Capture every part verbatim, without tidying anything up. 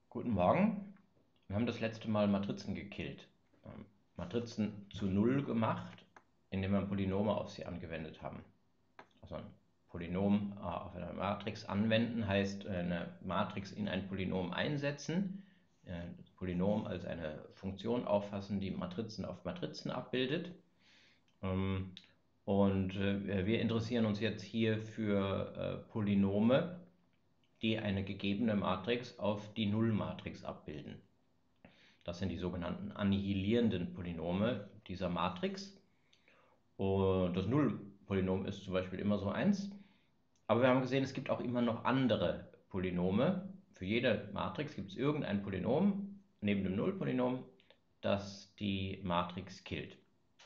Guten Morgen. Wir haben das letzte Mal Matrizen gekillt. Ähm, Matrizen zu Null gemacht, indem wir Polynome auf sie angewendet haben. Also ein Polynom äh, auf eine Matrix anwenden heißt äh, eine Matrix in ein Polynom einsetzen, äh, das Polynom als eine Funktion auffassen, die Matrizen auf Matrizen abbildet. Ähm, und äh, wir interessieren uns jetzt hier für äh, Polynome, die eine gegebene Matrix auf die Nullmatrix abbilden. Das sind die sogenannten annihilierenden Polynome dieser Matrix. Und das Nullpolynom ist zum Beispiel immer so eins. Aber wir haben gesehen, es gibt auch immer noch andere Polynome. Für jede Matrix gibt es irgendein Polynom neben dem Nullpolynom, das die Matrix killt.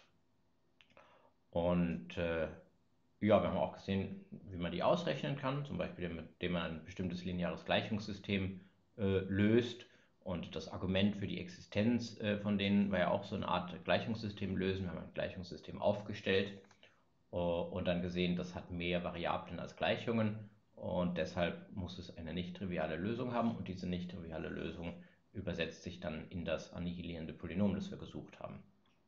Und äh, ja, wir haben auch gesehen, wie man die ausrechnen kann, zum Beispiel indem man ein bestimmtes lineares Gleichungssystem äh, löst. Und das Argument für die Existenz äh, von denen war ja auch so eine Art Gleichungssystem lösen. Wir haben ein Gleichungssystem aufgestellt äh, und dann gesehen, das hat mehr Variablen als Gleichungen und deshalb muss es eine nicht triviale Lösung haben und diese nicht triviale Lösung übersetzt sich dann in das annihilierende Polynom, das wir gesucht haben.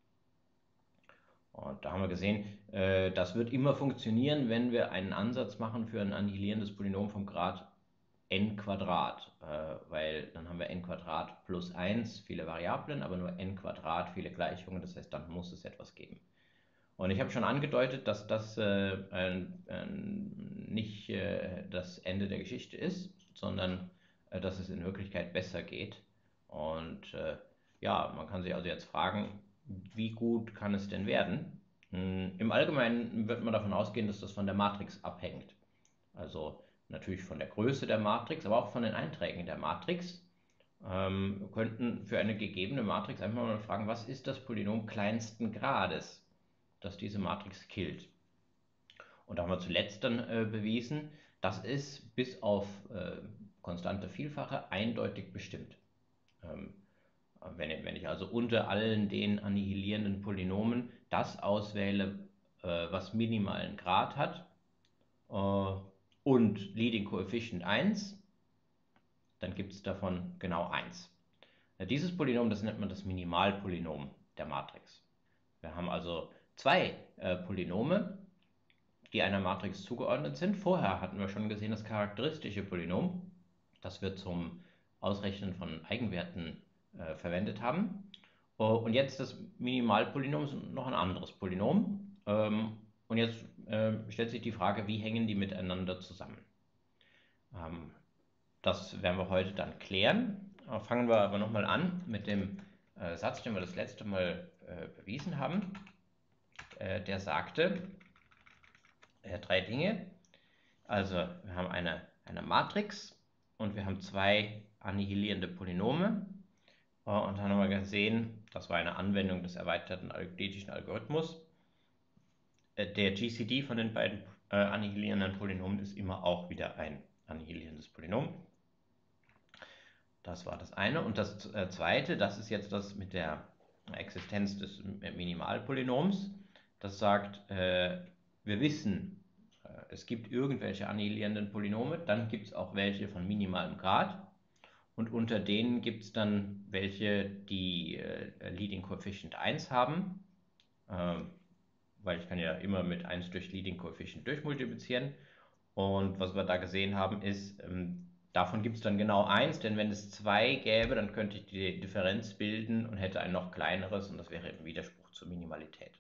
Und da haben wir gesehen, äh, das wird immer funktionieren, wenn wir einen Ansatz machen für ein annihilierendes Polynom vom Grad n Quadrat, äh, weil dann haben wir n Quadrat plus eins, viele Variablen, aber nur n Quadrat, viele Gleichungen, das heißt, dann muss es etwas geben. Und ich habe schon angedeutet, dass das äh, ein, ein, nicht äh, das Ende der Geschichte ist, sondern äh, dass es in Wirklichkeit besser geht. Und äh, ja, man kann sich also jetzt fragen, wie gut kann es denn werden? Hm, Im Allgemeinen wird man davon ausgehen, dass das von der Matrix abhängt. Also natürlich von der Größe der Matrix, aber auch von den Einträgen der Matrix. Ähm, wir könnten für eine gegebene Matrix einfach mal fragen, was ist das Polynom kleinsten Grades, das diese Matrix killt? Und da haben wir zuletzt dann äh, bewiesen, das ist bis auf äh, konstante Vielfache eindeutig bestimmt. Ähm, wenn, wenn ich also unter allen den annihilierenden Polynomen das auswähle, äh, was minimalen Grad hat äh, und Leading Coefficient eins, dann gibt es davon genau eins. Dieses Polynom, das nennt man das Minimalpolynom der Matrix. Wir haben also zwei äh, Polynome, die einer Matrix zugeordnet sind. Vorher hatten wir schon gesehen, das charakteristische Polynom, das wir zum Ausrechnen von Eigenwerten äh, verwendet haben. Und jetzt das Minimalpolynom ist noch ein anderes Polynom. Ähm, und jetzt äh, stellt sich die Frage, wie hängen die miteinander zusammen? Ähm, das werden wir heute dann klären. Fangen wir aber nochmal an mit dem äh, Satz, den wir das letzte Mal äh, bewiesen haben. Äh, der sagte äh, drei Dinge. Also wir haben eine, eine Matrix und wir haben zwei annihilierende Polynome. Äh, und dann haben wir gesehen, das war eine Anwendung des erweiterten euklidischen Algorithmus. Äh, der G C D von den beiden äh, annihilierenden Polynomen ist immer auch wieder ein annihilierendes Polynom. Das war das eine. Und das äh, zweite, das ist jetzt das mit der Existenz des Minimalpolynoms. Das sagt, äh, wir wissen, äh, es gibt irgendwelche annihilierenden Polynome, dann gibt es auch welche von minimalem Grad. Und unter denen gibt es dann welche, die äh, Leading Coefficient eins haben, äh, weil ich kann ja immer mit eins durch Leading Coefficient durchmultiplizieren. Und was wir da gesehen haben, ist, ähm, davon gibt es dann genau eins, denn wenn es zwei gäbe, dann könnte ich die Differenz bilden und hätte ein noch kleineres und das wäre im Widerspruch zur Minimalität.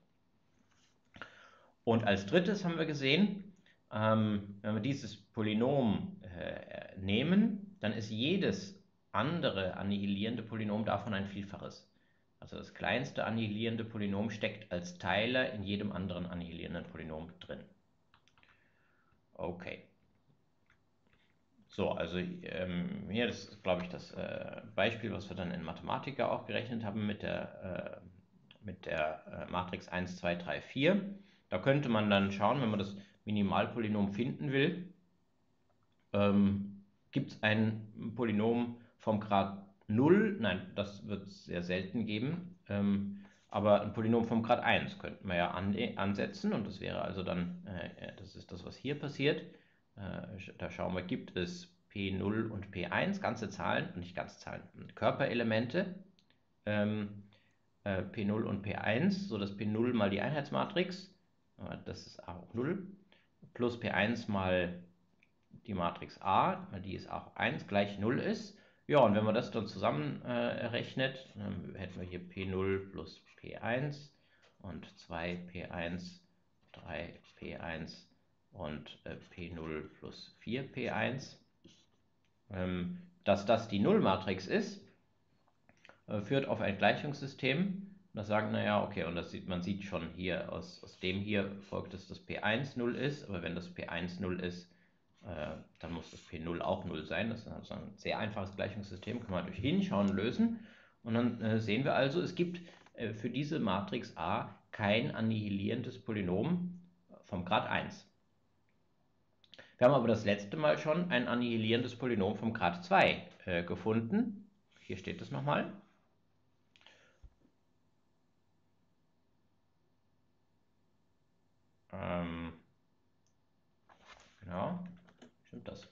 Und als drittes haben wir gesehen, ähm, wenn wir dieses Polynom äh, nehmen, dann ist jedes andere annihilierende Polynom davon ein Vielfaches. Also das kleinste annihilierende Polynom steckt als Teiler in jedem anderen annihilierenden Polynom drin. Okay. So, also ähm, hier, das ist, glaube ich, das äh, Beispiel, was wir dann in Mathematica auch gerechnet haben mit der, äh, mit der äh, Matrix eins, zwei, drei, vier. Da könnte man dann schauen, wenn man das Minimalpolynom finden will, ähm, gibt es ein Polynom vom Grad null, nein, das wird es sehr selten geben, ähm, aber ein Polynom vom Grad eins könnten wir ja an, ansetzen und das wäre also dann, äh, das ist das, was hier passiert. Äh, da schauen wir, gibt es P null und P eins, ganze Zahlen, nicht ganze Zahlen, Körperelemente, ähm, äh, P null und P eins, so dass P null mal die Einheitsmatrix, äh, das ist auch null, plus P eins mal die Matrix A, die ist auch eins, gleich null ist. Ja, und wenn man das dann zusammenrechnet, äh, dann hätten wir hier P null plus P eins und zwei P eins, drei P eins und äh, P null plus vier P eins. Ähm, dass das die Nullmatrix ist, äh, führt auf ein Gleichungssystem. Das sagen, naja, okay, und das sieht, man sieht schon hier, aus, aus dem hier folgt, dass das P eins null ist, aber wenn das P eins null ist, äh, dann muss das P null auch null sein. Das ist also ein sehr einfaches Gleichungssystem, kann man durch Hinschauen lösen. Und dann äh, sehen wir also, es gibt äh, für diese Matrix A kein annihilierendes Polynom vom Grad eins. Wir haben aber das letzte Mal schon ein annihilierendes Polynom vom Grad zwei äh, gefunden. Hier steht es nochmal. Ähm, genau, stimmt das?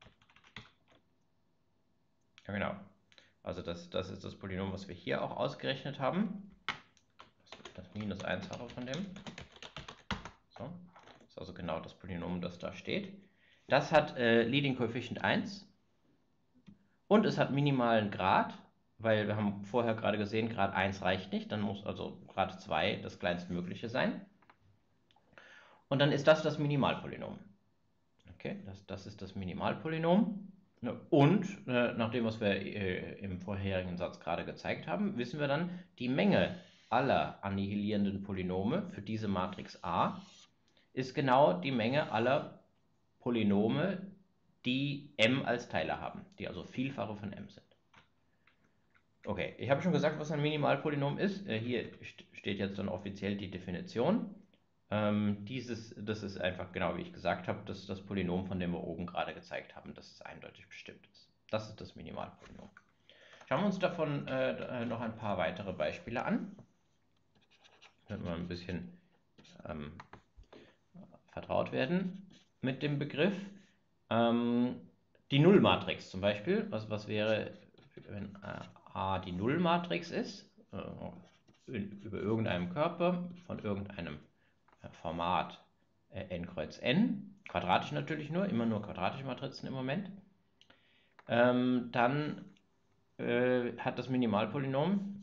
Ja, genau. Also das, das ist das Polynom, was wir hier auch ausgerechnet haben. Das minus eins-fache von dem. So. Das ist also genau das Polynom, das da steht. Das hat äh, Leading Coefficient eins und es hat minimalen Grad, weil wir haben vorher gerade gesehen, Grad eins reicht nicht, dann muss also Grad zwei das kleinstmögliche sein. Und dann ist das das Minimalpolynom. Okay, das, das ist das Minimalpolynom. Und äh, nach dem, was wir äh, im vorherigen Satz gerade gezeigt haben, wissen wir dann, die Menge aller annihilierenden Polynome für diese Matrix A ist genau die Menge aller Polynome, die m als Teiler haben, die also Vielfache von m sind. Okay, ich habe schon gesagt, was ein Minimalpolynom ist. Äh, hier st steht jetzt dann offiziell die Definition. Ähm, dieses, das ist einfach genau wie ich gesagt habe, das ist das Polynom, von dem wir oben gerade gezeigt haben, dass es eindeutig bestimmt ist. Das ist das Minimalpolynom. Schauen wir uns davon äh, noch ein paar weitere Beispiele an. Damit wir ein bisschen ähm, vertraut werden mit dem Begriff. Ähm, die Nullmatrix zum Beispiel, was, was wäre, wenn äh, A die Nullmatrix ist, äh, in, über irgendeinem Körper von irgendeinem äh, Format äh, n kreuz n, quadratisch natürlich nur, immer nur quadratische Matrizen im Moment, ähm, dann äh, hat das Minimalpolynom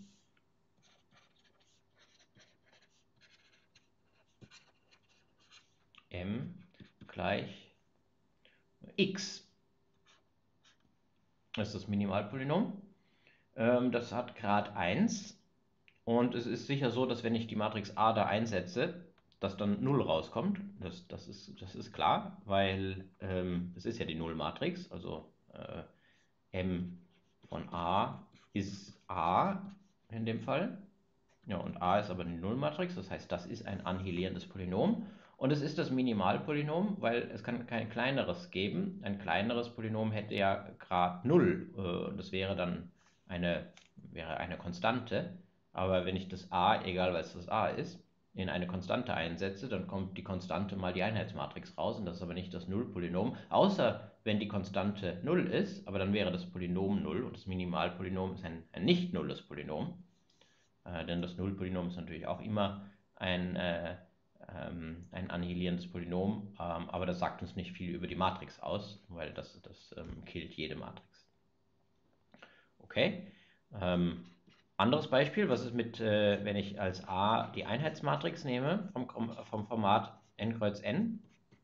m gleich x. Das ist das Minimalpolynom. Ähm, das hat Grad eins. Und es ist sicher so, dass wenn ich die Matrix A da einsetze, dass dann null rauskommt. Das, das, ist, das ist klar, weil ähm, es ist ja die Nullmatrix. Also äh, m von A ist A in dem Fall. Ja, und A ist aber eine Nullmatrix, das heißt, das ist ein annihilierendes Polynom. Und es ist das Minimalpolynom, weil es kann kein kleineres geben. Ein kleineres Polynom hätte ja Grad null. Äh, das wäre dann eine, wäre eine Konstante. Aber wenn ich das A, egal was das A ist, in eine Konstante einsetze, dann kommt die Konstante mal die Einheitsmatrix raus. Und das ist aber nicht das Nullpolynom. Außer wenn die Konstante null ist, aber dann wäre das Polynom null. Und das Minimalpolynom ist ein, ein nicht nulles Polynom. Äh, denn das Nullpolynom ist natürlich auch immer ein, äh, ähm, ein annihilierendes Polynom, ähm, aber das sagt uns nicht viel über die Matrix aus, weil das, das ähm, killt jede Matrix. Okay. Ähm, anderes Beispiel, was ist mit, äh, wenn ich als A die Einheitsmatrix nehme vom, vom Format n kreuz n,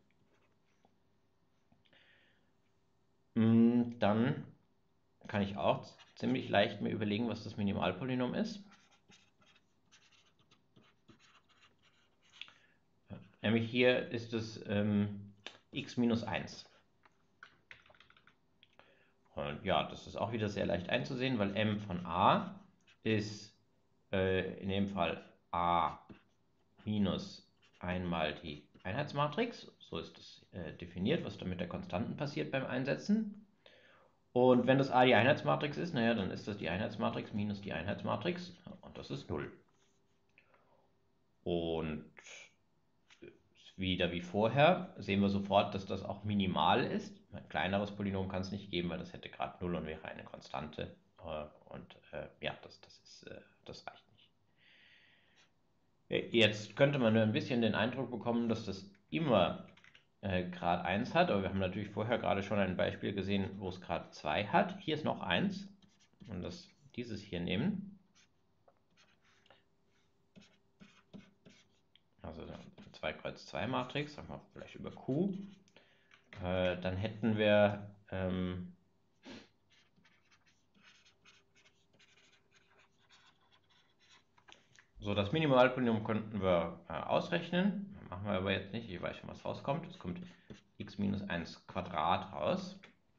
dann kann ich auch ziemlich leicht mir überlegen, was das Minimalpolynom ist. Nämlich hier ist es ähm, x minus eins. Und ja, das ist auch wieder sehr leicht einzusehen, weil m von a ist äh, in dem Fall a minus einmal die Einheitsmatrix. So ist es äh, definiert, was da mit der Konstanten passiert beim Einsetzen. Und wenn das a die Einheitsmatrix ist, naja, dann ist das die Einheitsmatrix minus die Einheitsmatrix und das ist null. Und wieder wie vorher, sehen wir sofort, dass das auch minimal ist. Ein kleineres Polynom kann es nicht geben, weil das hätte Grad null und wäre eine Konstante. Äh, und äh, ja, das, das, ist, äh, das reicht nicht. Jetzt könnte man nur ein bisschen den Eindruck bekommen, dass das immer äh, Grad eins hat, aber wir haben natürlich vorher gerade schon ein Beispiel gesehen, wo es Grad zwei hat. Hier ist noch eins und das, dieses hier nehmen. Also zwei Kreuz zwei Matrix, sagen wir vielleicht über Q. Äh, dann hätten wir ähm, so, das Minimalpolynom könnten wir äh, ausrechnen. Machen wir aber jetzt nicht, ich weiß schon, was rauskommt. Es kommt x minus eins Quadrat raus.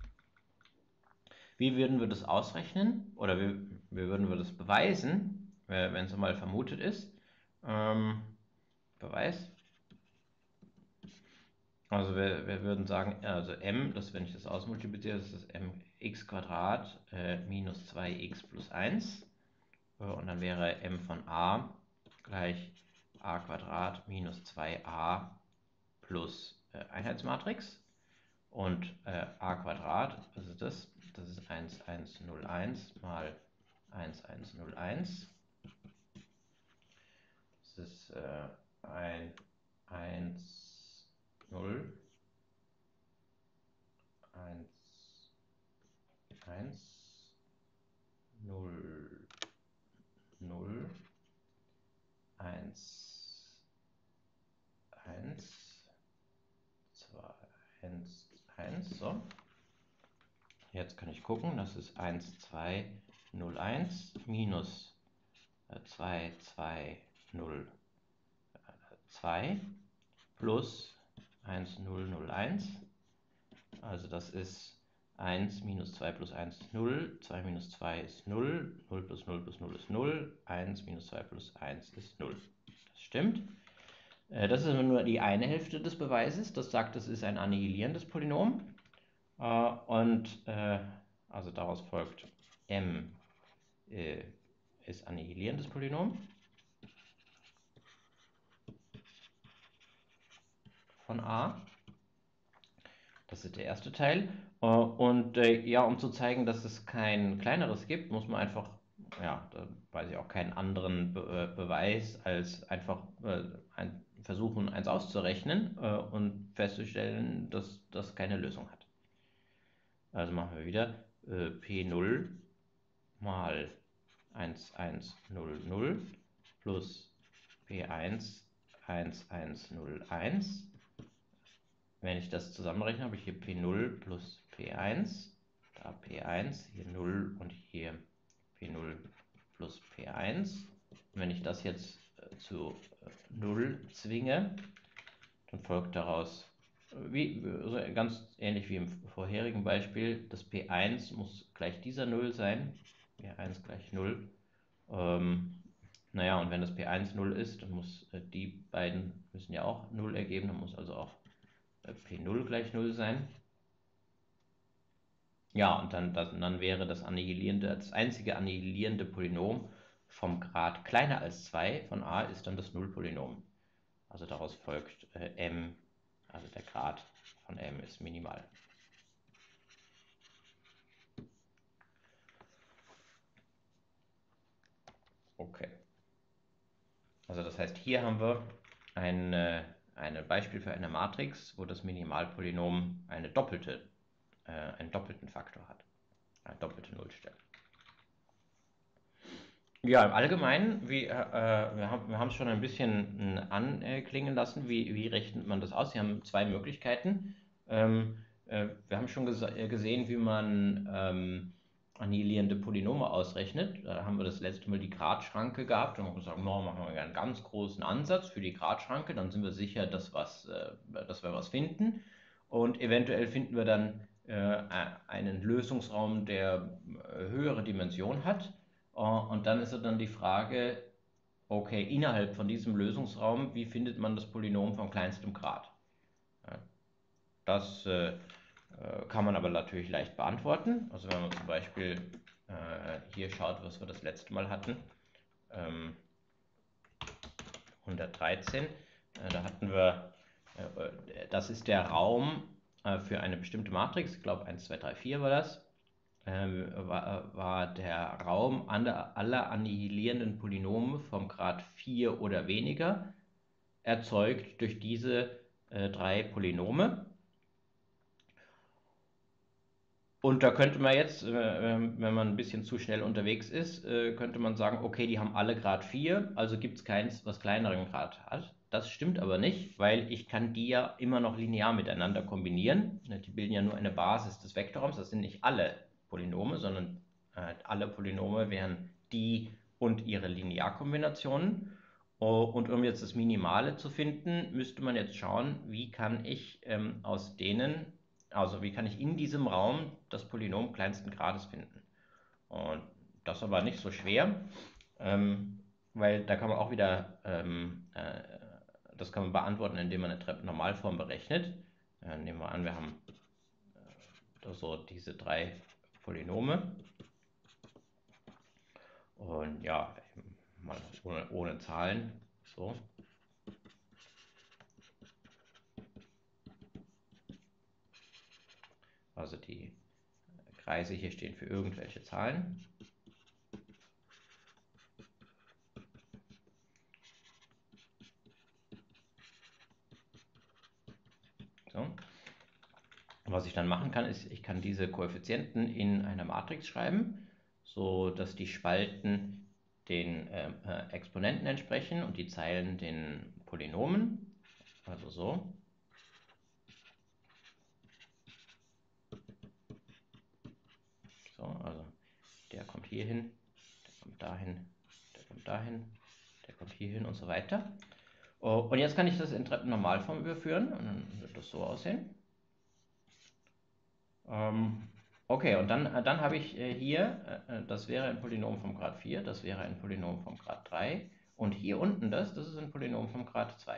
Wie würden wir das ausrechnen? Oder wie, wie würden wir das beweisen, wenn es mal vermutet ist? Ähm, Beweis. Also wir, wir würden sagen, also m, das, wenn ich das ausmultipliziere, das ist mx Quadrat äh, minus zwei x plus eins. Und dann wäre m von a gleich a Quadrat minus zwei a plus äh, Einheitsmatrix. Und äh, a Quadrat, was ist das? Das ist eins, eins, null, eins mal eins, eins, null, eins. Das ist äh, ein, eins, null, eins, eins, null, null, eins, eins, zwei, eins, eins, so. Jetzt kann ich gucken, das ist eins, zwei, null, eins minus zwei, zwei, null, zwei plus eins, null, null, eins. Also das ist eins minus zwei plus eins ist null, zwei minus zwei ist null, null plus null plus null ist null, eins minus zwei plus eins ist null. Das stimmt. Das ist nur die eine Hälfte des Beweises. Das sagt, es ist ein annihilierendes Polynom. Und also daraus folgt, m ist annihilierendes Polynom von a. Das ist der erste Teil. Und äh, ja, um zu zeigen, dass es kein kleineres gibt, muss man einfach, ja, da weiß ich auch keinen anderen Be äh, Beweis, als einfach äh, ein, versuchen, eins auszurechnen äh, und festzustellen, dass das keine Lösung hat. Also machen wir wieder äh, P null mal eins, eins, null, null plus P eins, eins, eins, null, eins. Wenn ich das zusammenrechne, habe ich hier P null plus P eins, da P eins, hier null und hier P null plus P eins. Und wenn ich das jetzt äh, zu äh, null zwinge, dann folgt daraus, wie, also ganz ähnlich wie im vorherigen Beispiel, das P eins muss gleich dieser null sein, P eins gleich null. Ähm, naja, und wenn das P eins null ist, dann muss äh, die beiden müssen ja auch null ergeben, dann muss also auch P null gleich null sein. Ja, und dann, das, dann wäre das annihilierende, das einzige annihilierende Polynom vom Grad kleiner als zwei von a ist dann das Nullpolynom. Also daraus folgt äh, m, also der Grad von m ist minimal. Okay. Also das heißt, hier haben wir ein, äh, ein Beispiel für eine Matrix, wo das Minimalpolynom eine doppelte, äh, einen doppelten Faktor hat. Eine doppelte Nullstelle. Ja, im Allgemeinen, wie, äh, wir haben wir haben es schon ein bisschen äh, anklingen lassen, wie, wie rechnet man das aus? Sie haben zwei Möglichkeiten. Ähm, äh, wir haben schon gese gesehen, wie man ähm, annihilierende Polynome ausrechnet. Da haben wir das letzte Mal die Gradschranke gehabt und haben gesagt, no, machen wir einen ganz großen Ansatz für die Gradschranke, dann sind wir sicher, dass, was, äh, dass wir was finden. Und eventuell finden wir dann äh, einen Lösungsraum, der äh, höhere Dimension hat. Und dann ist dann die Frage, okay, innerhalb von diesem Lösungsraum, wie findet man das Polynom von kleinstem Grad? Das äh, kann man aber natürlich leicht beantworten. Also wenn man zum Beispiel äh, hier schaut, was wir das letzte Mal hatten, ähm, hundertdreizehn, äh, da hatten wir Äh, das ist der Raum äh, für eine bestimmte Matrix, ich glaube eins, zwei, drei, vier war das, ähm, war, war der Raum aller, aller annihilierenden Polynome vom Grad vier oder weniger, erzeugt durch diese äh, drei Polynome. Und da könnte man jetzt, äh, wenn man ein bisschen zu schnell unterwegs ist, äh, könnte man sagen, okay, die haben alle Grad vier, also gibt es keins, was kleineren Grad hat. Das stimmt aber nicht, weil ich kann die ja immer noch linear miteinander kombinieren. Die bilden ja nur eine Basis des Vektorraums. Das sind nicht alle Polynome, sondern äh, alle Polynome wären die und ihre Linearkombinationen. Und um jetzt das Minimale zu finden, müsste man jetzt schauen, wie kann ich ähm, aus denen, also wie kann ich in diesem Raum das Polynom kleinsten Grades finden. Und das ist aber nicht so schwer, ähm, weil da kann man auch wieder, ähm, äh, das kann man beantworten, indem man eine Treppennormalform berechnet. Äh, nehmen wir an, wir haben äh, so diese drei Polynome. Und ja, mal ohne, ohne Zahlen, so. Also die Kreise hier stehen für irgendwelche Zahlen. So. Was ich dann machen kann, ist, ich kann diese Koeffizienten in einer Matrix schreiben, so dass die Spalten den äh, Exponenten entsprechen und die Zeilen den Polynomen. Also so. So, also der kommt hier hin, der kommt dahin, der kommt dahin, der kommt hier hin und so weiter. Und jetzt kann ich das in Treppennormalform überführen und dann wird das so aussehen. Ähm, okay, und dann, dann habe ich äh, hier, äh, das wäre ein Polynom vom Grad vier, das wäre ein Polynom vom Grad drei und hier unten das, das ist ein Polynom vom Grad zwei.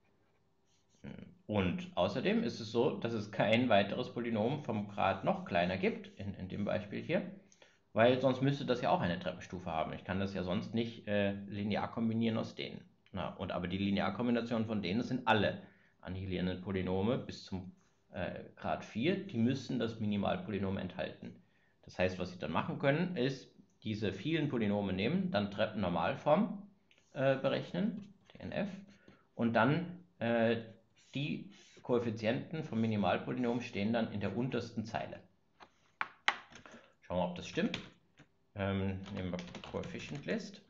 Und außerdem ist es so, dass es kein weiteres Polynom vom Grad noch kleiner gibt, in, in dem Beispiel hier, weil sonst müsste das ja auch eine Treppenstufe haben. Ich kann das ja sonst nicht äh, linear kombinieren aus denen. Na, und aber die Linearkombinationen von denen sind alle annihilierenden Polynome bis zum äh, Grad vier, die müssen das Minimalpolynom enthalten. Das heißt, was Sie dann machen können, ist diese vielen Polynome nehmen, dann Treppennormalform äh, berechnen, T N F, und dann äh, die Koeffizienten vom Minimalpolynom stehen dann in der untersten Zeile. Schauen wir, ob das stimmt. Ähm, nehmen wir Coefficient List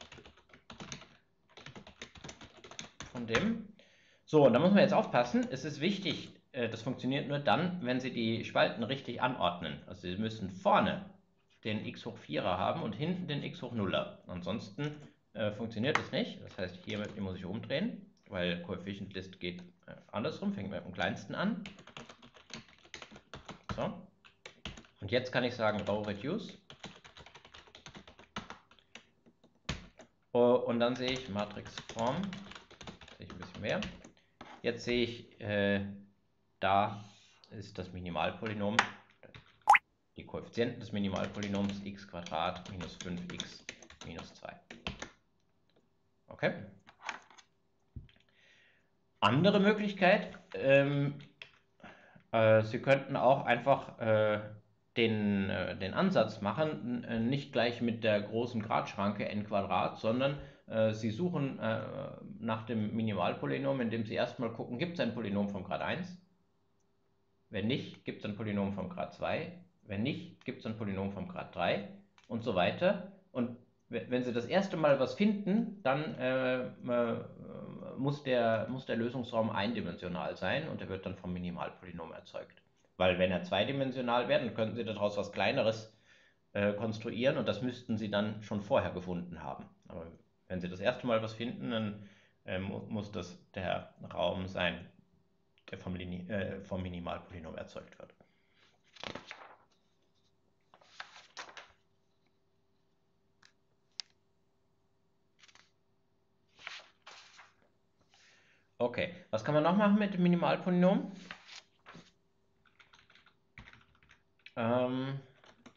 von dem. So, und da muss man jetzt aufpassen. Es ist wichtig, äh, das funktioniert nur dann, wenn Sie die Spalten richtig anordnen. Also Sie müssen vorne den x hoch vierer haben und hinten den x hoch nuller. Ansonsten äh, funktioniert das nicht. Das heißt, hier muss ich umdrehen, weil Coefficient List geht äh, andersrum, fängt mit dem kleinsten an. So. Und jetzt kann ich sagen Row Reduce. Und dann sehe ich Matrixform, sehe ich ein bisschen mehr. Jetzt sehe ich, äh, da ist das Minimalpolynom, die Koeffizienten des Minimalpolynoms x Quadrat minus fünf x minus zwei. Okay. Andere Möglichkeit, ähm, äh, Sie könnten auch einfach äh, den, äh, den Ansatz machen, äh, nicht gleich mit der großen Gradschranke n Quadrat, sondern äh, Sie suchen äh, nach dem Minimalpolynom, indem Sie erstmal gucken, gibt es ein Polynom vom Grad eins? Wenn nicht, gibt es ein Polynom vom Grad zwei. Wenn nicht, gibt es ein Polynom vom Grad drei und so weiter. Und wenn Sie das erste Mal was finden, dann äh, äh, muss, der, muss der Lösungsraum eindimensional sein und er wird dann vom Minimalpolynom erzeugt. Weil wenn er zweidimensional wäre, dann könnten Sie daraus was Kleineres äh, konstruieren und das müssten Sie dann schon vorher gefunden haben. Aber wenn Sie das erste Mal was finden, dann äh, muss das der Raum sein, der vom, Linie, äh, vom Minimalpolynom erzeugt wird. Okay, was kann man noch machen mit dem Minimalpolynom? Ähm,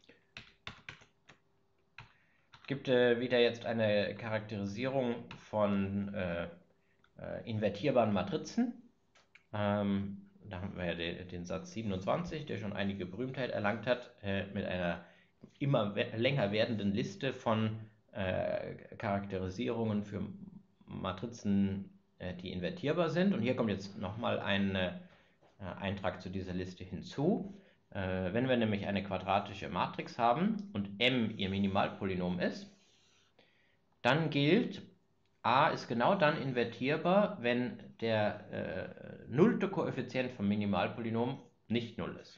gibt äh, wieder jetzt eine Charakterisierung von äh, äh, invertierbaren Matrizen. Ähm, da haben wir ja den, den Satz siebenundzwanzig, der schon einige Berühmtheit erlangt hat, äh, mit einer immer we länger werdenden Liste von äh, Charakterisierungen für Matrizen, äh, die invertierbar sind. Und hier kommt jetzt nochmal ein äh, Eintrag zu dieser Liste hinzu. Äh, wenn wir nämlich eine quadratische Matrix haben und M ihr Minimalpolynom ist, dann gilt, A ist genau dann invertierbar, wenn der äh, nullte Koeffizient vom Minimalpolynom nicht null ist.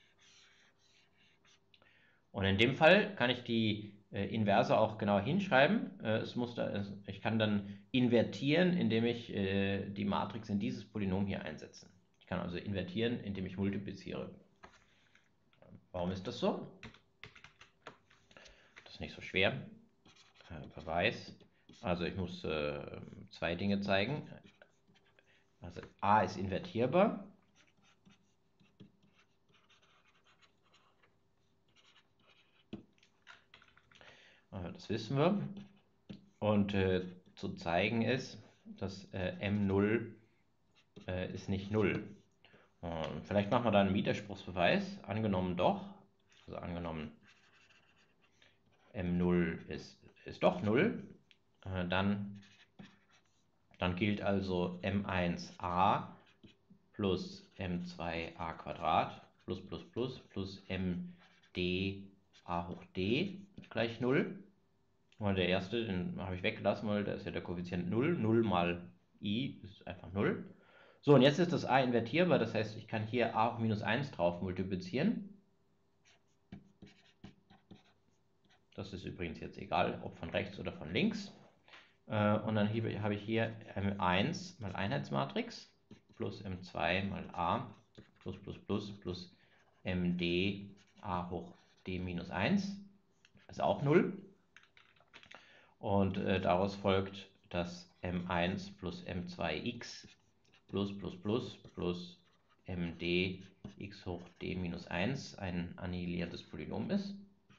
Und in dem Fall kann ich die äh, Inverse auch genau hinschreiben. Äh, es muss da, es, ich kann dann invertieren, indem ich äh, die Matrix in dieses Polynom hier einsetze. Ich kann also invertieren, indem ich multipliziere. Warum ist das so? Das ist nicht so schwer. Äh, Beweis. Also ich muss äh, zwei Dinge zeigen. Also A ist invertierbar. Äh, das wissen wir. Und äh, zu zeigen ist, dass äh, M null äh, ist nicht null. Und vielleicht machen wir da einen Widerspruchsbeweis. Angenommen doch. Also angenommen M null ist, ist doch null. Äh, dann, dann gilt also M eins a plus M zwei a Quadrat plus plus plus plus Md a hoch d gleich null. Und der erste, den habe ich weggelassen, weil da ist ja der Koeffizient null. null mal i ist einfach null. So, und jetzt ist das a invertierbar, das heißt, ich kann hier a hoch minus eins drauf multiplizieren. Das ist übrigens jetzt egal, ob von rechts oder von links. Und dann habe ich hier M eins mal Einheitsmatrix plus M zwei mal a plus plus plus plus Md a hoch d minus eins ist auch null. Und äh, daraus folgt, dass M eins plus M zwei x plus plus plus plus Md x hoch d minus eins ein annihilierendes Polynom ist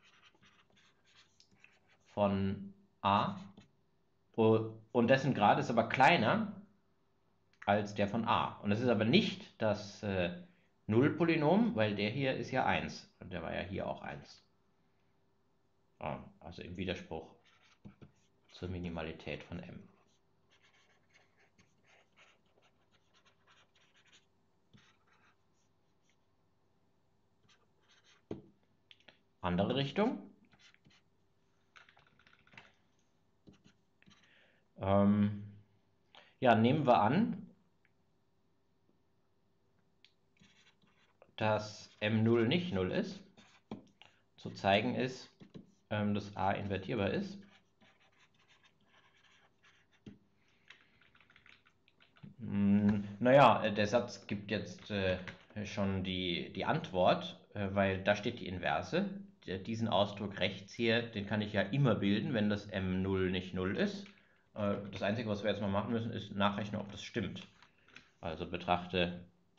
von a. Und dessen Grad ist aber kleiner als der von a. Und das ist aber nicht das äh, Nullpolynom, weil der hier ist ja eins. Und der war ja hier auch eins. Ja, also im Widerspruch zur Minimalität von m. Andere Richtung. Ähm, ja, nehmen wir an, dass M null nicht null ist. Zu zeigen ist, ähm, dass a invertierbar ist. Hm, naja, der Satz gibt jetzt äh, schon die, die Antwort, äh, weil da steht die Inverse. Der, diesen Ausdruck rechts hier, den kann ich ja immer bilden, wenn das M null nicht null ist. Äh, das Einzige, was wir jetzt mal machen müssen, ist nachrechnen, ob das stimmt. Also betrachte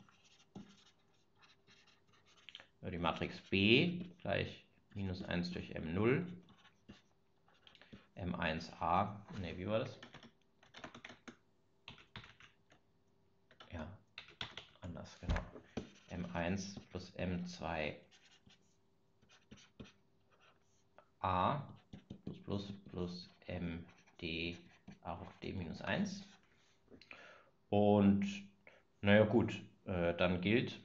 die Matrix B gleich minus eins durch M null, M eins a, ne, wie war das? Ja, anders, genau. M eins plus M zwei a plus plus plus Md a hoch d minus eins. Und naja gut, äh, dann gilt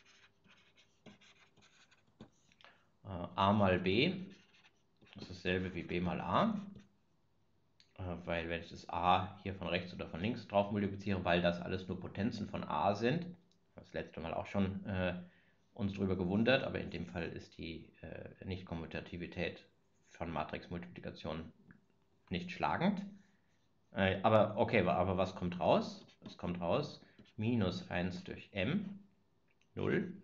äh, a mal b, das ist dasselbe wie b mal a, äh, weil wenn ich das a hier von rechts oder von links drauf multipliziere, weil das alles nur Potenzen von a sind, das letzte Mal auch schon äh, uns darüber gewundert, aber in dem Fall ist die äh, Nicht-Kommutativität von Matrixmultiplikation nicht schlagend. Äh, aber okay, aber was kommt raus? Es kommt raus minus eins durch m, null,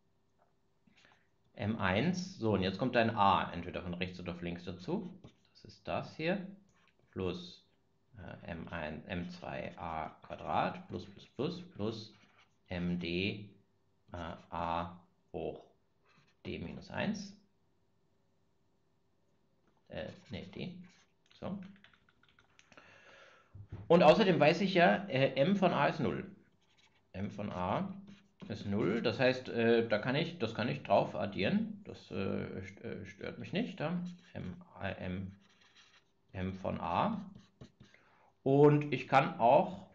M eins, so und jetzt kommt ein a, entweder von rechts oder von links dazu. Das ist das hier, plus äh, M eins, M zwei a Quadrat plus plus plus plus Md äh, a hoch d minus eins. Äh, ne, d. So. Und außerdem weiß ich ja, äh, m von a ist null. m von a ist null. Das heißt, äh, da kann ich, das kann ich drauf addieren. Das äh, stört mich nicht. Ja? M, m, m von a. Und ich kann auch,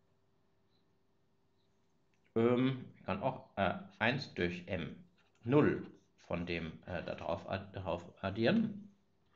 ähm, ich kann auch äh, eins durch m, null von dem äh, da drauf, drauf addieren.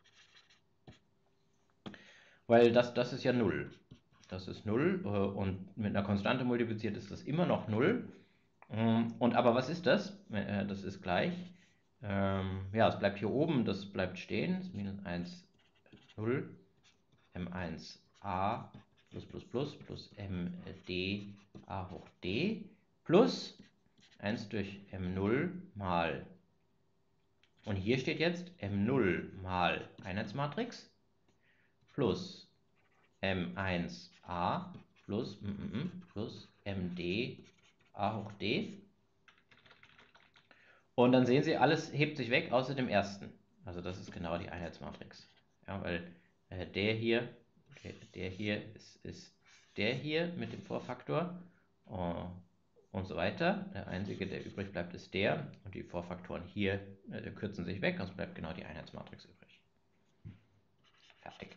Weil das, das ist ja null. Das ist null äh, und mit einer Konstante multipliziert ist das immer noch null. Und aber was ist das? Äh, das ist gleich. Ähm, ja, es bleibt hier oben, das bleibt stehen. Das ist minus eins, null, m eins a plus plus plus plus md a hoch d plus eins durch m null mal. Und hier steht jetzt m null mal Einheitsmatrix plus m eins a plus, mm, mm, plus md a hoch d. Und dann sehen Sie, alles hebt sich weg, außer dem ersten. Also das ist genau die Einheitsmatrix. Ja, weil äh, der hier, der, der hier ist, ist der hier mit dem Vorfaktor äh, und so weiter. Der einzige, der übrig bleibt, ist der. Und die Vorfaktoren hier äh, kürzen sich weg, also bleibt genau die Einheitsmatrix übrig. Fertig.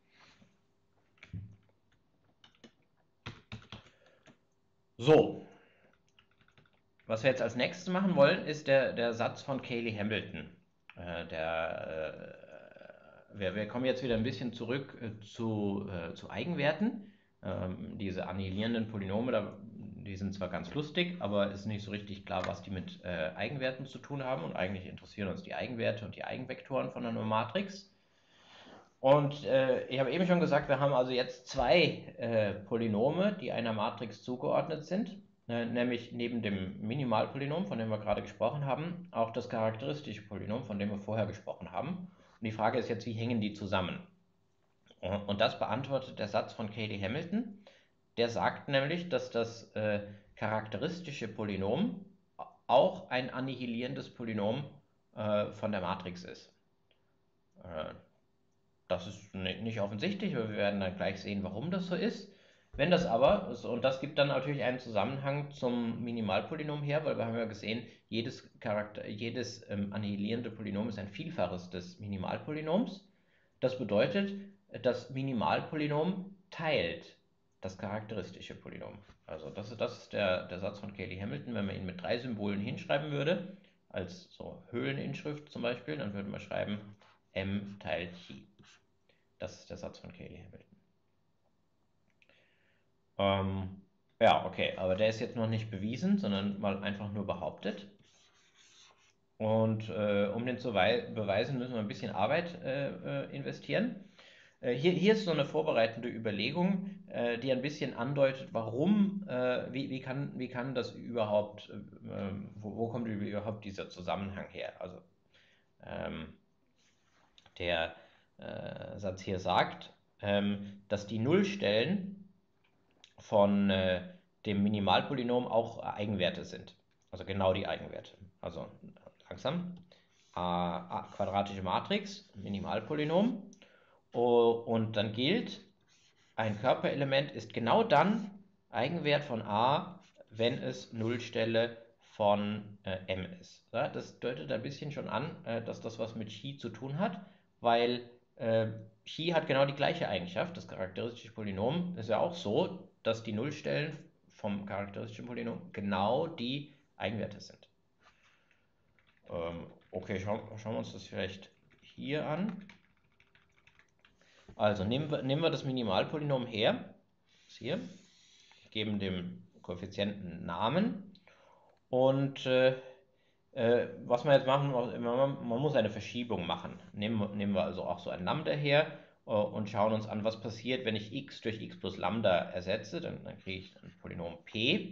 So, was wir jetzt als nächstes machen wollen, ist der, der Satz von Cayley-Hamilton. Äh, der, äh, wir, wir kommen jetzt wieder ein bisschen zurück äh, zu, äh, zu Eigenwerten. Ähm, diese annihilierenden Polynome, da, die sind zwar ganz lustig, aber es ist nicht so richtig klar, was die mit äh, Eigenwerten zu tun haben. Und eigentlich interessieren uns die Eigenwerte und die Eigenvektoren von einer Matrix. Und äh, ich habe eben schon gesagt, wir haben also jetzt zwei äh, Polynome, die einer Matrix zugeordnet sind, äh, nämlich neben dem Minimalpolynom, von dem wir gerade gesprochen haben, auch das charakteristische Polynom, von dem wir vorher gesprochen haben. Und die Frage ist jetzt, wie hängen die zusammen? Und das beantwortet der Satz von Cayley-Hamilton. Der sagt nämlich, dass das äh, charakteristische Polynom auch ein annihilierendes Polynom äh, von der Matrix ist. Äh, Das ist nicht offensichtlich, aber wir werden dann gleich sehen, warum das so ist. Wenn das aber, und das gibt dann natürlich einen Zusammenhang zum Minimalpolynom her, weil wir haben ja gesehen, jedes, Charakter, jedes ähm, annihilierende Polynom ist ein Vielfaches des Minimalpolynoms. Das bedeutet, das Minimalpolynom teilt das charakteristische Polynom. Also das ist, das ist der, der Satz von Cayley-Hamilton. Wenn man ihn mit drei Symbolen hinschreiben würde, als so Höhleninschrift zum Beispiel, dann würde man schreiben m teilt chi. Das ist der Satz von Cayley-Hamilton. Ähm, ja, okay, aber der ist jetzt noch nicht bewiesen, sondern mal einfach nur behauptet. Und äh, um den zu beweisen, müssen wir ein bisschen Arbeit äh, investieren. Äh, hier, hier ist so eine vorbereitende Überlegung, äh, die ein bisschen andeutet, warum, äh, wie, wie, kann, wie kann das überhaupt, äh, wo, wo kommt überhaupt dieser Zusammenhang her? Also ähm, der äh, Satz hier sagt, ähm, dass die Nullstellen von äh, dem Minimalpolynom auch Eigenwerte sind. Also genau die Eigenwerte. Also langsam. A, A, quadratische Matrix, Minimalpolynom. Oh, und dann gilt, ein Körperelement ist genau dann Eigenwert von A, wenn es Nullstelle von äh, M ist. Ja, das deutet ein bisschen schon an, äh, dass das was mit Chi zu tun hat, weil äh, Chi hat genau die gleiche Eigenschaft. Das charakteristische Polynom ist ja auch so, dass die Nullstellen vom charakteristischen Polynom genau die Eigenwerte sind. Ähm, okay, schauen, schauen wir uns das vielleicht hier an. Also nehmen wir, nehmen wir das Minimalpolynom her. Das hier. Geben dem Koeffizienten Namen. Und äh, äh, was wir jetzt machen, man, man muss eine Verschiebung machen. Nehmen, nehmen wir also auch so ein Lambda her äh, und schauen uns an, was passiert, wenn ich x durch x plus Lambda ersetze. Dann, dann kriege ich ein Polynom p.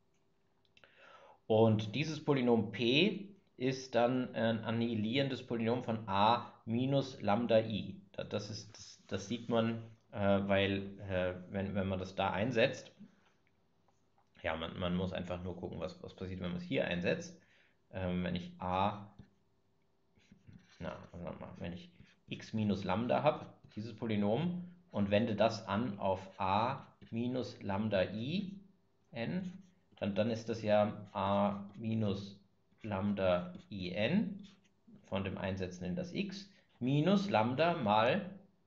Und dieses Polynom p ist dann ein annihilierendes Polynom von a minus Lambda i. Das, ist, das, das sieht man, äh, weil äh, wenn, wenn man das da einsetzt, ja, man, man muss einfach nur gucken, was, was passiert, wenn man es hier einsetzt. Ähm, wenn ich a, na, wenn ich x minus Lambda habe, dieses Polynom, und wende das an auf a minus Lambda i n, dann, dann ist das ja a minus Lambda in von dem Einsetzen in das x minus Lambda mal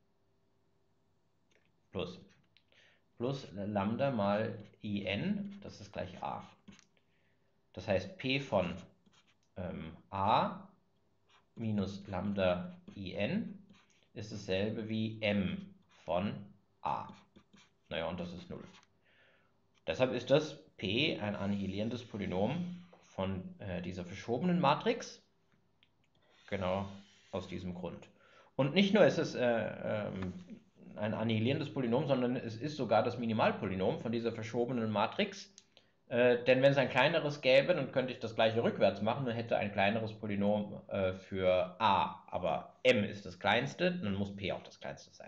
plus plus Lambda mal in, das ist gleich a. Das heißt, P von ähm, a minus Lambda in ist dasselbe wie m von a. Naja, und das ist null. Deshalb ist das P ein annihilierendes Polynom von äh, dieser verschobenen Matrix. Genau aus diesem Grund. Und nicht nur ist es äh, ähm, ein annihilierendes Polynom, sondern es ist sogar das Minimalpolynom von dieser verschobenen Matrix. Äh, denn wenn es ein kleineres gäbe, dann könnte ich das gleiche rückwärts machen und hätte ein kleineres Polynom äh, für a. Aber m ist das kleinste, dann muss p auch das kleinste sein.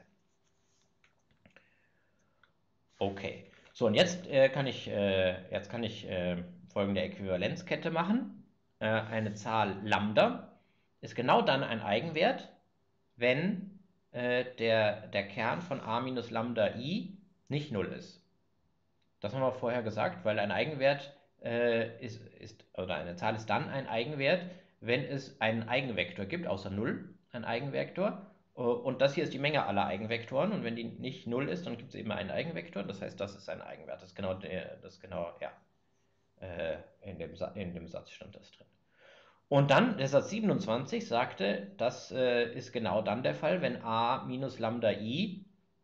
Okay. So, und jetzt äh, kann ich, äh, jetzt kann ich äh, folgende Äquivalenzkette machen. Äh, eine Zahl Lambda ist genau dann ein Eigenwert, wenn äh, der, der Kern von a minus Lambda i nicht null ist. Das haben wir vorher gesagt, weil ein Eigenwert äh, ist, ist, oder eine Zahl ist dann ein Eigenwert, wenn es einen Eigenvektor gibt, außer null, ein Eigenvektor. Und das hier ist die Menge aller Eigenvektoren. Und wenn die nicht null ist, dann gibt es eben einen Eigenvektor. Das heißt, das ist ein Eigenwert. Das ist genau, der, das ist genau ja, äh, in, dem, in dem Satz stand das drin. Und dann, der Satz siebenundzwanzig sagte, das äh, ist genau dann der Fall, wenn a minus Lambda i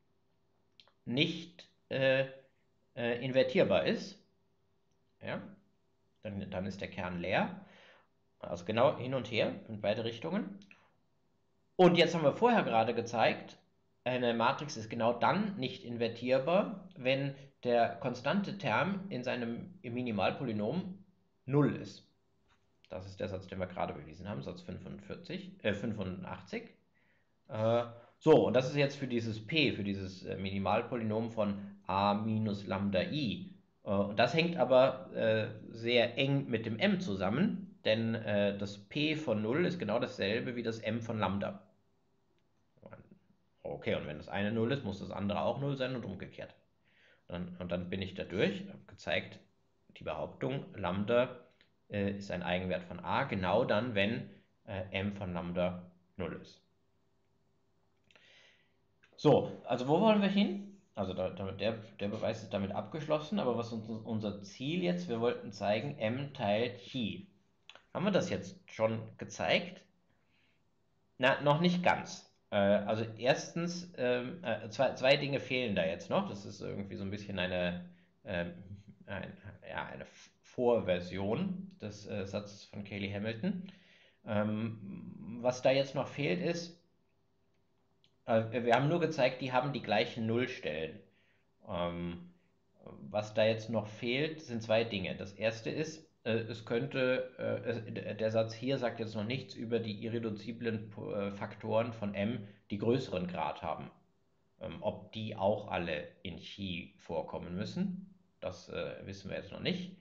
nicht äh, äh, invertierbar ist. Ja, dann, dann ist der Kern leer. Also genau hin und her in beide Richtungen. Und jetzt haben wir vorher gerade gezeigt, eine Matrix ist genau dann nicht invertierbar, wenn der konstante Term in seinem Minimalpolynom null ist. Das ist der Satz, den wir gerade bewiesen haben, Satz fünfundvierzig, äh, fünfundachtzig. Äh, so, und das ist jetzt für dieses P, für dieses äh, Minimalpolynom von a minus Lambda i. Äh, und das hängt aber äh, sehr eng mit dem m zusammen, denn äh, das P von null ist genau dasselbe wie das m von Lambda. Okay, und wenn das eine null ist, muss das andere auch null sein und umgekehrt. Dann, und dann bin ich da durch, habe gezeigt, die Behauptung, Lambda äh, ist ein Eigenwert von a, genau dann, wenn äh, m von Lambda null ist. So, also wo wollen wir hin? Also da, damit der, der Beweis ist damit abgeschlossen, aber was ist unser Ziel jetzt? Wir wollten zeigen, m teilt Chi. Haben wir das jetzt schon gezeigt? Na, noch nicht ganz. Äh, also erstens, ähm, äh, zwei, zwei Dinge fehlen da jetzt noch. Das ist irgendwie so ein bisschen eine, ähm, ein, ja, eine Vorversion des äh, Satzes von Cayley-Hamilton. Ähm, was da jetzt noch fehlt ist, äh, wir haben nur gezeigt, die haben die gleichen Nullstellen. Ähm, was da jetzt noch fehlt, sind zwei Dinge. Das erste ist, äh, es könnte, äh, der Satz hier sagt jetzt noch nichts über die irreduziblen äh, Faktoren von m, die größeren Grad haben. Ähm, ob die auch alle in Chi vorkommen müssen, das äh, wissen wir jetzt noch nicht.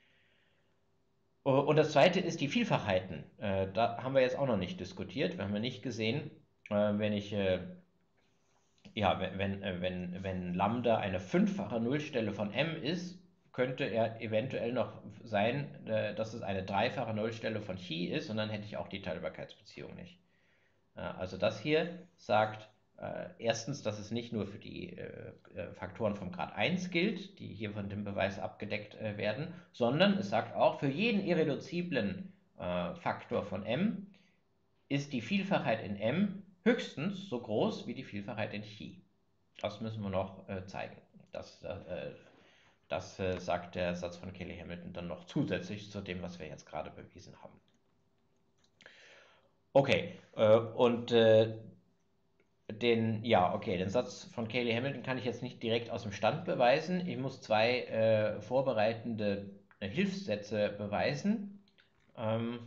Und das zweite ist die Vielfachheiten. Äh, da haben wir jetzt auch noch nicht diskutiert. Wir haben ja nicht gesehen, äh, wenn ich äh, ja, wenn, wenn, wenn Lambda eine fünffache Nullstelle von m ist, könnte er eventuell noch sein, dass es eine dreifache Nullstelle von Chi ist und dann hätte ich auch die Teilbarkeitsbeziehung nicht. Also das hier sagt äh, erstens, dass es nicht nur für die äh, Faktoren vom Grad eins gilt, die hier von dem Beweis abgedeckt äh, werden, sondern es sagt auch, für jeden irreduziblen äh, Faktor von m ist die Vielfachheit in m höchstens so groß wie die Vielfachheit in Chi. Das müssen wir noch äh, zeigen. Das, äh, das äh, sagt der Satz von Cayley-Hamilton dann noch zusätzlich zu dem, was wir jetzt gerade bewiesen haben. Okay, äh, und äh, den, ja, okay, den Satz von Cayley-Hamilton kann ich jetzt nicht direkt aus dem Stand beweisen. Ich muss zwei äh, vorbereitende äh, Hilfssätze beweisen. Ähm,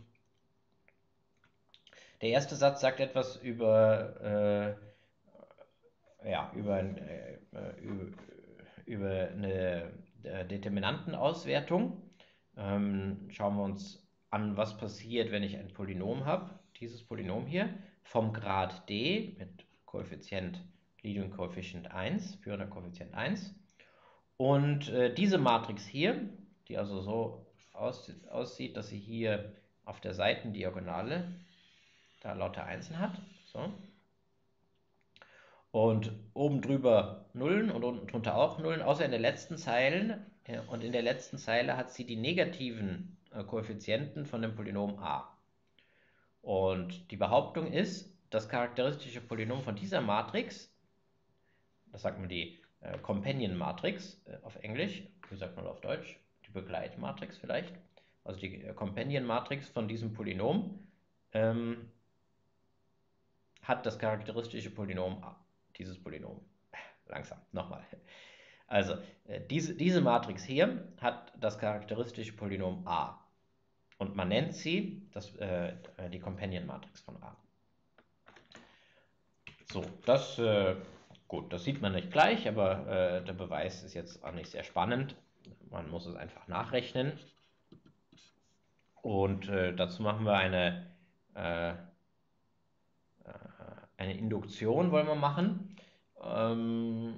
der erste Satz sagt etwas über, äh, ja, über, äh, über, über eine äh, Determinantenauswertung. Ähm, schauen wir uns an, was passiert, wenn ich ein Polynom habe. Dieses Polynom hier vom Grad d mit Koeffizient Leading Coefficient eins, führender Koeffizient eins. Und äh, diese Matrix hier, die also so aussieht, aussieht, dass sie hier auf der Seitendiagonale da lauter Einsen hat. So. Und oben drüber Nullen und unten drunter auch Nullen, außer in der letzten Zeile. Und in der letzten Zeile hat sie die negativen äh, Koeffizienten von dem Polynom a. Und die Behauptung ist, das charakteristische Polynom von dieser Matrix, das sagt man die äh, Companion-Matrix äh, auf Englisch, wie sagt man auf Deutsch? Die Begleitmatrix vielleicht. Also die äh, Companion-Matrix von diesem Polynom ähm, hat das charakteristische Polynom a. Dieses Polynom. Langsam, nochmal. Also, äh, diese, diese Matrix hier hat das charakteristische Polynom a. Und man nennt sie das, äh, die Companion-Matrix von a. So, das, äh, gut, das sieht man nicht gleich, aber äh, der Beweis ist jetzt auch nicht sehr spannend. Man muss es einfach nachrechnen. Und äh, dazu machen wir eine, äh, eine Induktion, wollen wir machen, ähm,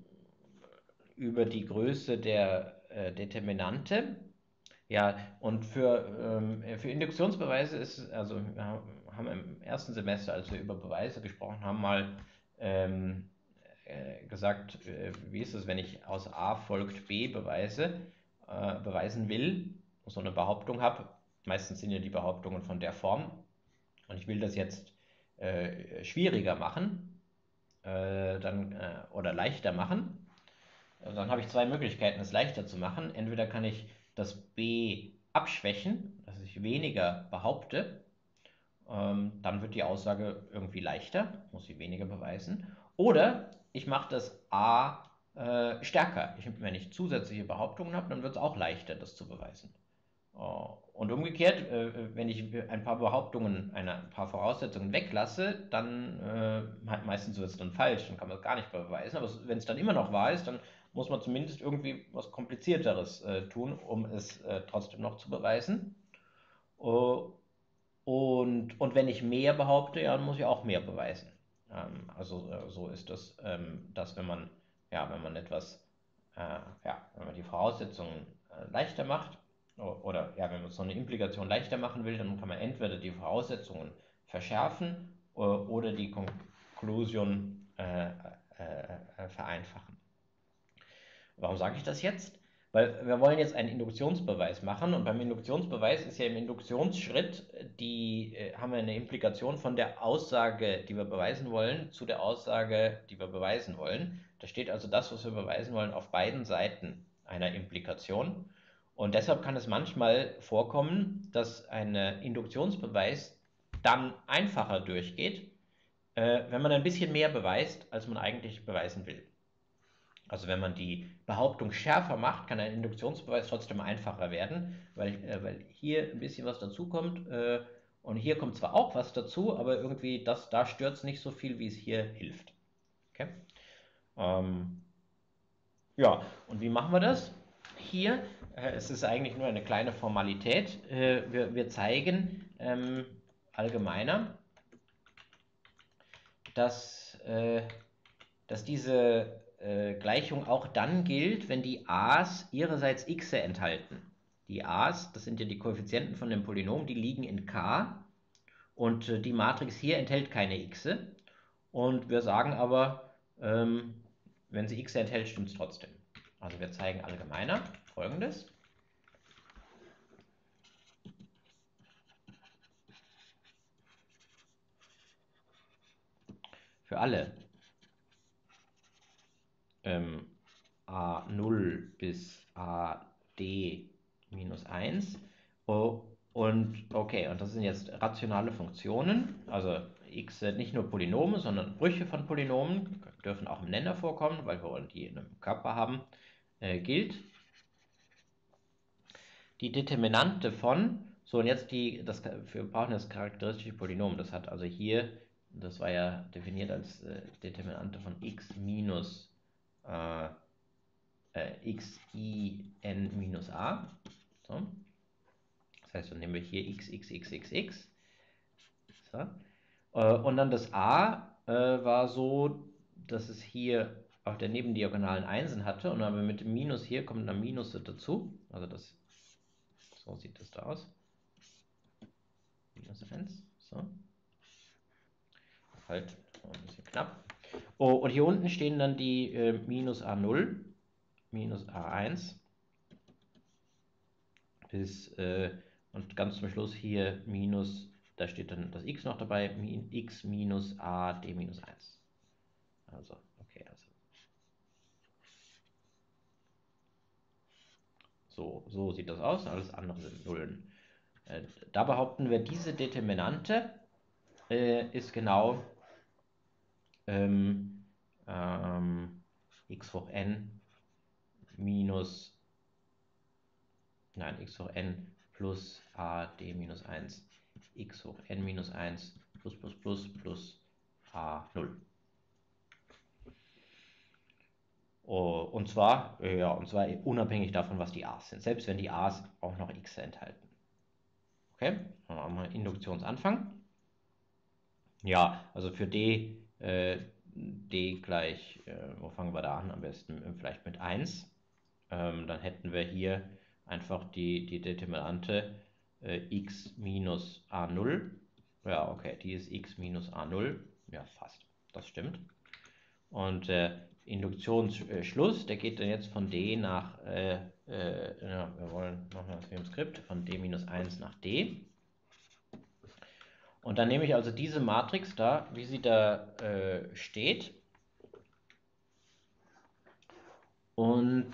über die Größe der äh, Determinante. Ja, und für, ähm, für Induktionsbeweise ist, also wir haben im ersten Semester, als wir über Beweise gesprochen haben, mal ähm, äh, gesagt, äh, wie ist es, wenn ich aus A folgt B beweise, äh, beweisen will, so eine Behauptung habe. Meistens sind ja die Behauptungen von der Form. Und ich will das jetzt äh, schwieriger machen, äh, dann, äh, oder leichter machen. Dann habe ich zwei Möglichkeiten, es leichter zu machen. Entweder kann ich das B abschwächen, dass ich weniger behaupte, ähm, dann wird die Aussage irgendwie leichter, muss ich weniger beweisen. Oder ich mache das A äh, stärker. Ich, wenn ich zusätzliche Behauptungen habe, dann wird es auch leichter, das zu beweisen. Oh, und umgekehrt, äh, wenn ich ein paar Behauptungen, eine, ein paar Voraussetzungen weglasse, dann äh, meistens wird es dann falsch, dann kann man es gar nicht beweisen. Aber wenn es dann immer noch wahr ist, dann muss man zumindest irgendwie was Komplizierteres äh, tun, um es äh, trotzdem noch zu beweisen. Uh, und, und wenn ich mehr behaupte, ja, dann muss ich auch mehr beweisen. Ähm, also äh, so ist das, ähm, dass wenn man, ja, wenn man etwas, äh, ja, wenn man die Voraussetzungen äh, leichter macht, oder ja, wenn man so eine Implikation leichter machen will, dann kann man entweder die Voraussetzungen verschärfen oder die Konklusion äh, äh, vereinfachen. Warum sage ich das jetzt? Weil wir wollen jetzt einen Induktionsbeweis machen und beim Induktionsbeweis ist ja im Induktionsschritt, die äh, haben wir eine Implikation von der Aussage, die wir beweisen wollen, zu der Aussage, die wir beweisen wollen. Da steht also das, was wir beweisen wollen, auf beiden Seiten einer Implikation. Und deshalb kann es manchmal vorkommen, dass ein Induktionsbeweis dann einfacher durchgeht, äh, wenn man ein bisschen mehr beweist, als man eigentlich beweisen will. Also wenn man die Behauptung schärfer macht, kann ein Induktionsbeweis trotzdem einfacher werden, weil, äh, weil hier ein bisschen was dazukommt äh, und hier kommt zwar auch was dazu, aber irgendwie das, da stört es nicht so viel, wie es hier hilft. Okay? Ähm, ja, und wie machen wir das? Hier, äh, es ist eigentlich nur eine kleine Formalität. Äh, wir, wir zeigen ähm, allgemeiner, dass, äh, dass diese äh, Gleichung auch dann gilt, wenn die a's ihrerseits x'e enthalten. Die a's, das sind ja die Koeffizienten von dem Polynom, die liegen in K und äh, die Matrix hier enthält keine x'e. Und wir sagen aber, ähm, wenn sie x'e enthält, stimmt es trotzdem. Also wir zeigen allgemeiner Folgendes. Für alle ähm, a null bis a d minus eins. Oh, und okay, und das sind jetzt rationale Funktionen, also x sind nicht nur Polynome, sondern Brüche von Polynomen, dürfen auch im Nenner vorkommen, weil wir wollen die in einem Körper haben, äh, gilt. Die Determinante von, so und jetzt die, das, wir brauchen das charakteristische Polynom, das hat also hier, das war ja definiert als äh, Determinante von x minus äh, äh, xin minus a. So. Das heißt, dann nehmen wir hier x, x, x, x, x. So. Äh, und dann das a äh, war so, dass es hier auf der Nebendiagonalen Einsen hatte und aber mit dem Minus hier kommt dann Minus dazu. Also das So sieht es da aus. Minus eins. So. Halt ein bisschen knapp. Oh, und hier unten stehen dann die äh, minus a null, minus a eins bis, äh, und ganz zum Schluss hier minus, da steht dann das x noch dabei, min, x minus a d minus eins. Also, okay, also. So, so sieht das aus, alles andere sind Nullen. Äh, da behaupten wir, diese Determinante äh, ist genau ähm, ähm, x hoch n minus, nein, x hoch n plus a d minus eins, x hoch n minus eins plus plus plus plus a null. Oh, und zwar, ja, und zwar unabhängig davon, was die a's sind, selbst wenn die a's auch noch x enthalten. Okay, dann machen wir Induktionsanfang. Ja, also für d, äh, d gleich, äh, wo fangen wir da an? Am besten äh, vielleicht mit eins. Ähm, dann hätten wir hier einfach die, die Determinante äh, x minus a null. Ja, okay, die ist x minus a null. Ja, fast. Das stimmt. Und äh, Induktionsschluss, der geht dann jetzt von d nach, äh, äh, ja, wir wollen, machen wir das wie im Skript, von d minus eins nach d. Und dann nehme ich also diese Matrix da, wie sie da äh, steht, und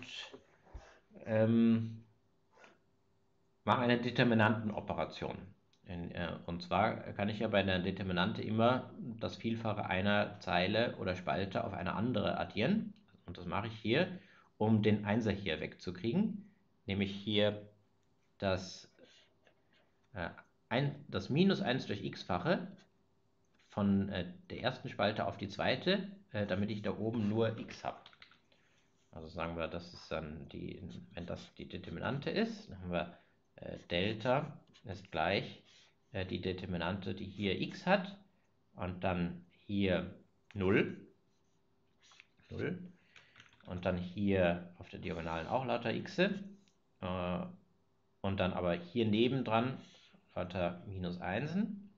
ähm, mache eine Determinantenoperation. In, äh, und zwar kann ich ja bei einer Determinante immer das Vielfache einer Zeile oder Spalte auf eine andere addieren. Und das mache ich hier, um den Einser hier wegzukriegen. Nämlich hier das, äh, ein, das minus eins durch x-fache von äh, der ersten Spalte auf die zweite, äh, damit ich da oben nur x habe. Also sagen wir, das ist dann die, wenn das die Determinante ist, dann haben wir äh, Delta ist gleich äh, die Determinante, die hier x hat, und dann hier null, null, und dann hier auf der Diagonalen auch lauter x, äh, und dann aber hier nebendran lauter minus eins,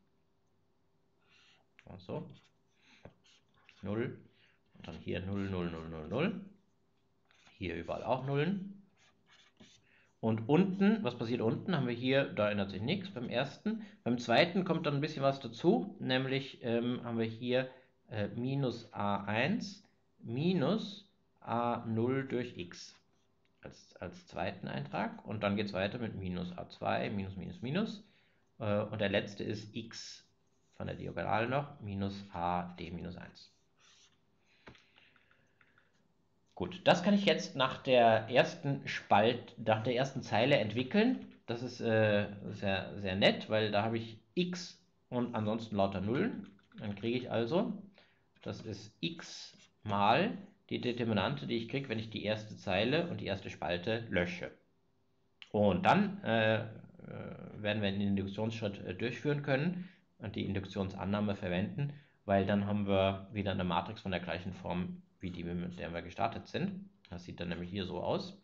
und so, null, und dann hier null, null, null, null, null, hier überall auch Nullen. Und unten, was passiert unten? Haben wir hier, da ändert sich nichts beim ersten. Beim zweiten kommt dann ein bisschen was dazu, nämlich ähm, haben wir hier äh, minus a eins minus a null durch x als, als zweiten Eintrag. Und dann geht es weiter mit minus a zwei, minus, minus, minus. Äh, und der letzte ist x von der Diagonale noch, minus a d minus eins. Gut, das kann ich jetzt nach der ersten Spalt, nach der ersten Zeile entwickeln. Das ist äh, sehr, sehr nett, weil da habe ich x und ansonsten lauter Nullen. Dann kriege ich also, das ist x mal die Determinante, die ich kriege, wenn ich die erste Zeile und die erste Spalte lösche. Und dann äh, werden wir den Induktionsschritt äh, durchführen können und die Induktionsannahme verwenden, weil dann haben wir wieder eine Matrix von der gleichen Form, wie die, mit der wir gestartet sind. Das sieht dann nämlich hier so aus.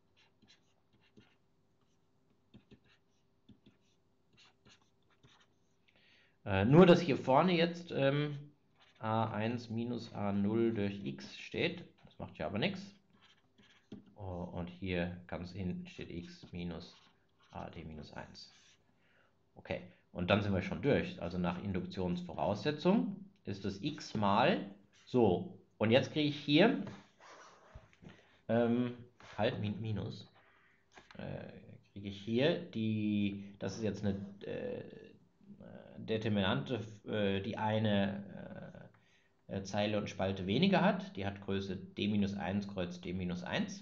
Äh, nur, dass hier vorne jetzt ähm, a eins minus a null durch x steht. Das macht ja aber nichts. Oh, und hier ganz hinten steht x minus a d minus eins. Okay, und dann sind wir schon durch. Also nach Induktionsvoraussetzung ist das x mal so. Und jetzt kriege ich hier ähm, halt minus. Äh, kriege ich hier die, das ist jetzt eine äh, Determinante, äh, die eine äh, Zeile und Spalte weniger hat. Die hat Größe d minus eins kreuz d minus eins.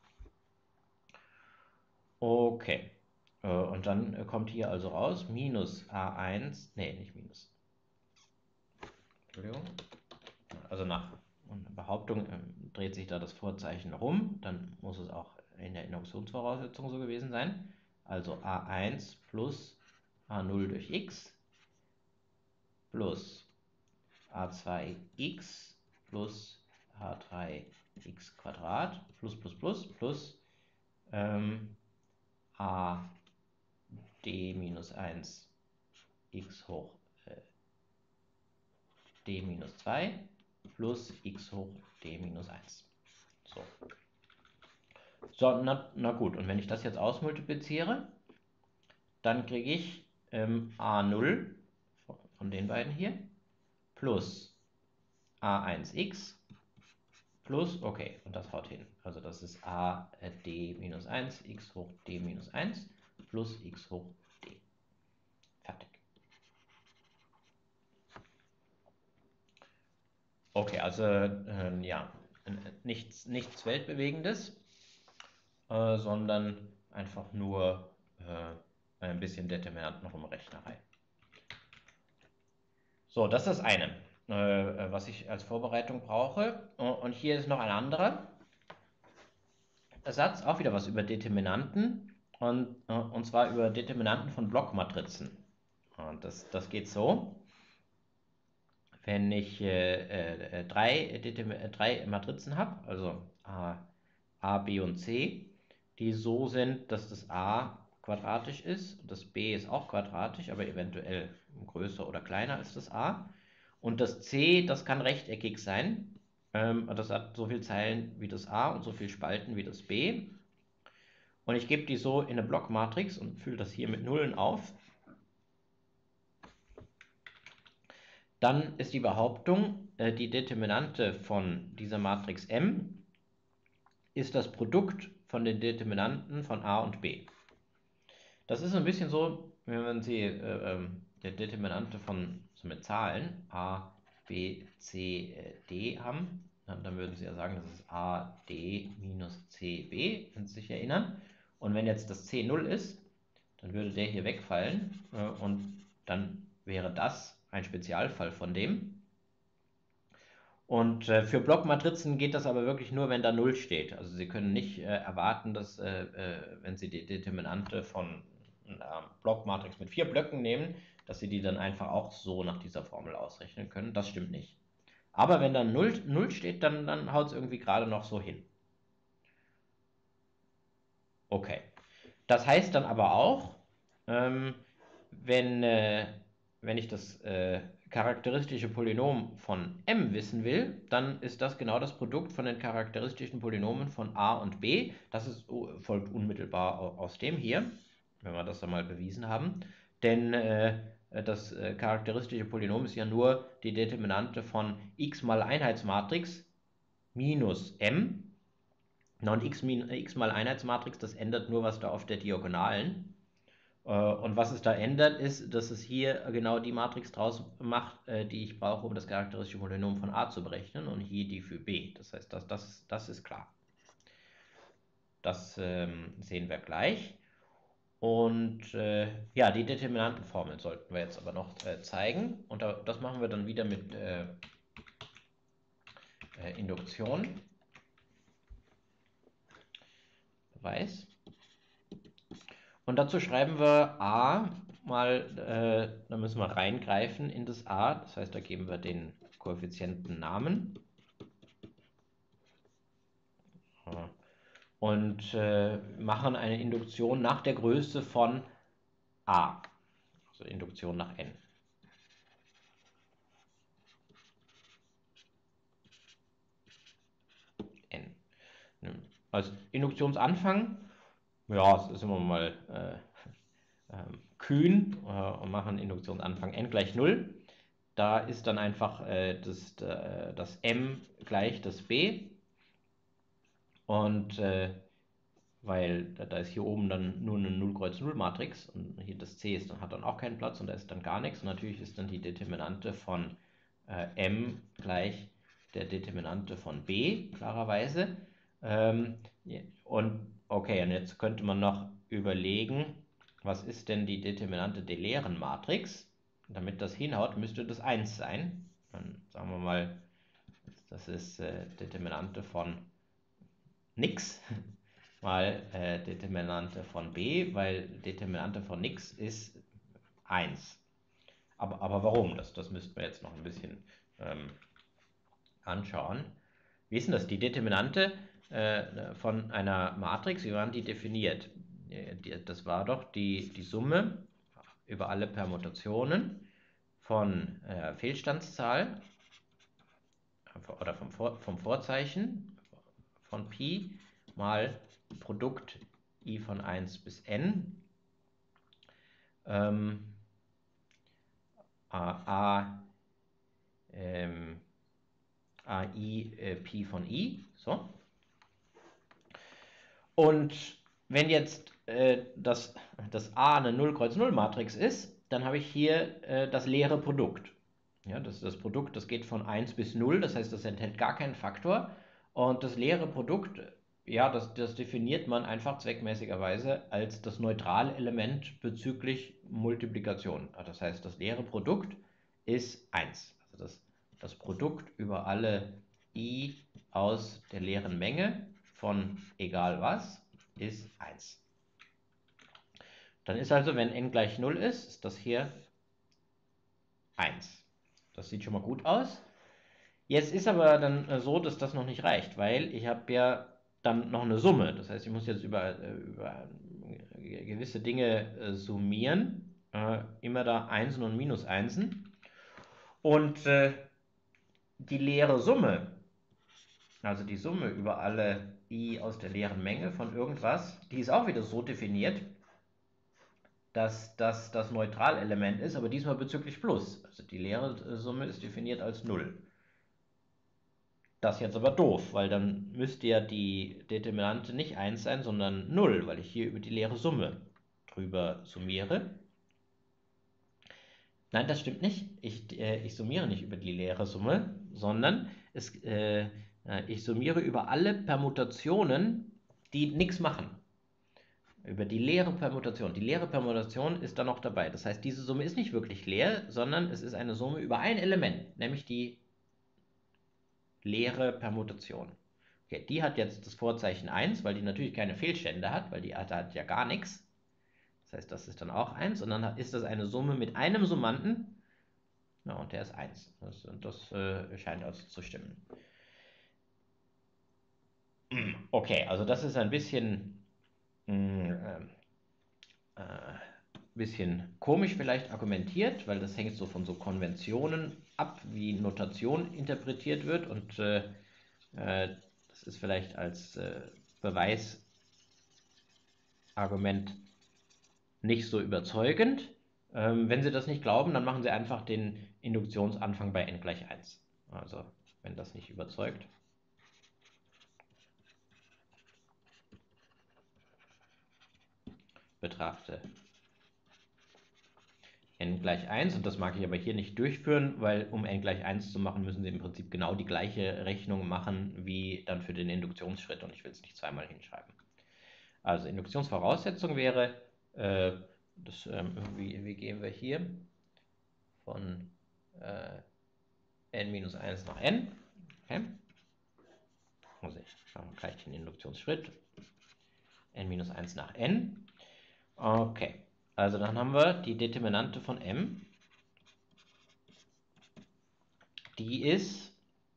Okay. Äh, und dann kommt hier also raus minus a eins, nee, nicht minus. Entschuldigung. Also nach Behauptung äh, dreht sich da das Vorzeichen rum, dann muss es auch in der Induktionsvoraussetzung so gewesen sein. Also a eins plus a null durch x plus a zwei x plus h drei x Quadrat plus plus plus plus ähm, a d minus eins x hoch äh, d minus zwei plus x hoch d minus eins. So, so na, na gut, und wenn ich das jetzt ausmultipliziere, dann kriege ich ähm, a null von den beiden hier plus a eins x plus, okay, und das haut hin. Also das ist a äh, d minus eins x hoch d minus eins plus x hoch d. Fertig. Okay, also äh, ja, nichts, nichts Weltbewegendes, äh, sondern einfach nur äh, ein bisschen Determinantenrumrechnerei. So, das ist das eine, äh, was ich als Vorbereitung brauche. Und hier ist noch ein anderer Satz, auch wieder was über Determinanten, und, äh, und zwar über Determinanten von Blockmatrizen. Und das, das geht so: Wenn ich äh, äh, drei, äh, drei Matrizen habe, also A, A, B und C, die so sind, dass das A quadratisch ist, das B ist auch quadratisch, aber eventuell größer oder kleiner als das A. Und das C, das kann rechteckig sein, ähm, das hat so viele Zeilen wie das A und so viele Spalten wie das B. Und ich gebe die so in eine Blockmatrix und fülle das hier mit Nullen auf. Dann ist die Behauptung, äh, die Determinante von dieser Matrix M ist das Produkt von den Determinanten von A und B. Das ist ein bisschen so, wenn Sie äh, äh, der Determinante von so mit Zahlen A, B, C, D haben, dann würden Sie ja sagen, das ist A, D minus C, B, wenn Sie sich erinnern. Und wenn jetzt das C null ist, dann würde der hier wegfallen äh, und dann wäre das ein Spezialfall von dem. Und äh, für Blockmatrizen geht das aber wirklich nur, wenn da null steht. Also Sie können nicht äh, erwarten, dass, äh, äh, wenn Sie die Determinante von einer Blockmatrix mit vier Blöcken nehmen, dass Sie die dann einfach auch so nach dieser Formel ausrechnen können. Das stimmt nicht. Aber wenn da null, null steht, dann, dann haut es irgendwie gerade noch so hin. Okay. Das heißt dann aber auch, ähm, wenn, äh, wenn ich das äh, charakteristische Polynom von M wissen will, dann ist das genau das Produkt von den charakteristischen Polynomen von A und B. Das ist, folgt unmittelbar aus dem hier, wenn wir das dann mal bewiesen haben. Denn äh, das äh, charakteristische Polynom ist ja nur die Determinante von x mal Einheitsmatrix minus M. Und x, x mal Einheitsmatrix, das ändert nur was da auf der Diagonalen. Und was es da ändert, ist, dass es hier genau die Matrix draus macht, die ich brauche, um das charakteristische Polynom von A zu berechnen, und hier die für B. Das heißt, das, das, das ist klar. Das ähm, sehen wir gleich. Und äh, ja, die Determinantenformel sollten wir jetzt aber noch äh, zeigen. Und da, das machen wir dann wieder mit äh, äh, Induktion. Beweis. Und dazu schreiben wir A mal, äh, da müssen wir reingreifen in das A, das heißt, da geben wir den Koeffizienten Namen. Und äh, machen eine Induktion nach der Größe von A, also Induktion nach N. N. Als Induktionsanfang, ja, das ist immer mal äh, äh, kühn äh, und machen Induktionsanfang N gleich null. Da ist dann einfach äh, das, äh, das M gleich das B. Und äh, weil da, da ist hier oben dann nur eine null Kreuz null Matrix und hier das C ist, dann hat dann auch keinen Platz und da ist dann gar nichts. Und natürlich ist dann die Determinante von äh, M gleich der Determinante von B, klarerweise. Ähm, und okay, und jetzt könnte man noch überlegen, was ist denn die Determinante der leeren Matrix? Damit das hinhaut, müsste das eins sein. Dann sagen wir mal, das ist äh, Determinante von nix mal äh, Determinante von B, weil Determinante von nix ist eins. Aber, aber warum? Das, das müssten wir jetzt noch ein bisschen ähm, anschauen. Wie ist denn das? Die Determinante äh, von einer Matrix, wie waren die definiert? das war doch die, die Summe über alle Permutationen von äh, Fehlstandszahl oder vom, Vor, vom Vorzeichen von Pi mal Produkt i von eins bis n ähm, a, a ähm, ai äh, Pi von i. So. Und wenn jetzt äh, das, das A eine null Kreuz null Matrix ist, dann habe ich hier äh, das leere Produkt. Ja, das ist das Produkt, das geht von eins bis null, das heißt, das enthält gar keinen Faktor. Und das leere Produkt, ja, das, das definiert man einfach zweckmäßigerweise als das neutrale Element bezüglich Multiplikation. Das heißt, das leere Produkt ist eins. Also das, das Produkt über alle i aus der leeren Menge von egal was ist eins. Dann ist also, wenn n gleich null ist, ist das hier eins. Das sieht schon mal gut aus. Jetzt ist aber dann so, dass das noch nicht reicht, weil ich habe ja dann noch eine Summe. Das heißt, ich muss jetzt über, über gewisse Dinge summieren. Immer da Einsen und Minus Einsen. Und äh, die leere Summe, also die Summe über alle i aus der leeren Menge von irgendwas, die ist auch wieder so definiert, dass das das Neutralelement ist, aber diesmal bezüglich Plus. Also die leere Summe ist definiert als null. Das ist jetzt aber doof, weil dann müsste ja die Determinante nicht eins sein, sondern null, weil ich hier über die leere Summe drüber summiere. Nein, das stimmt nicht. Ich, äh, ich summiere nicht über die leere Summe, sondern es, äh, ich summiere über alle Permutationen, die nichts machen. Über die leere Permutation. Die leere Permutation ist dann noch dabei. Das heißt, diese Summe ist nicht wirklich leer, sondern es ist eine Summe über ein Element, nämlich die leere Permutation. Okay, die hat jetzt das Vorzeichen eins, weil die natürlich keine Fehlstände hat, weil die hat, hat ja gar nichts. Das heißt, das ist dann auch eins. Und dann ist das eine Summe mit einem Summanden. Ja, und der ist eins. Das, das äh, scheint also zu stimmen. Okay, also das ist ein bisschen, mh, äh, bisschen komisch vielleicht argumentiert, weil das hängt so von so Konventionen ab, wie Notation interpretiert wird. Und äh, äh, das ist vielleicht als äh, Beweisargument nicht so überzeugend. Ähm, wenn Sie das nicht glauben, dann machen Sie einfach den Induktionsanfang bei n gleich eins. Also, wenn das nicht überzeugt. Betrachte n gleich eins, und das mag ich aber hier nicht durchführen, weil um n gleich eins zu machen, müssen Sie im Prinzip genau die gleiche Rechnung machen wie dann für den Induktionsschritt, und ich will es nicht zweimal hinschreiben. Also Induktionsvoraussetzung wäre, äh, das, ähm, wie, wie gehen wir hier von äh, n minus eins nach n. Okay. Muss ich schauen, gleich den Induktionsschritt. n minus eins nach n. Okay, also dann haben wir die Determinante von m. Die ist,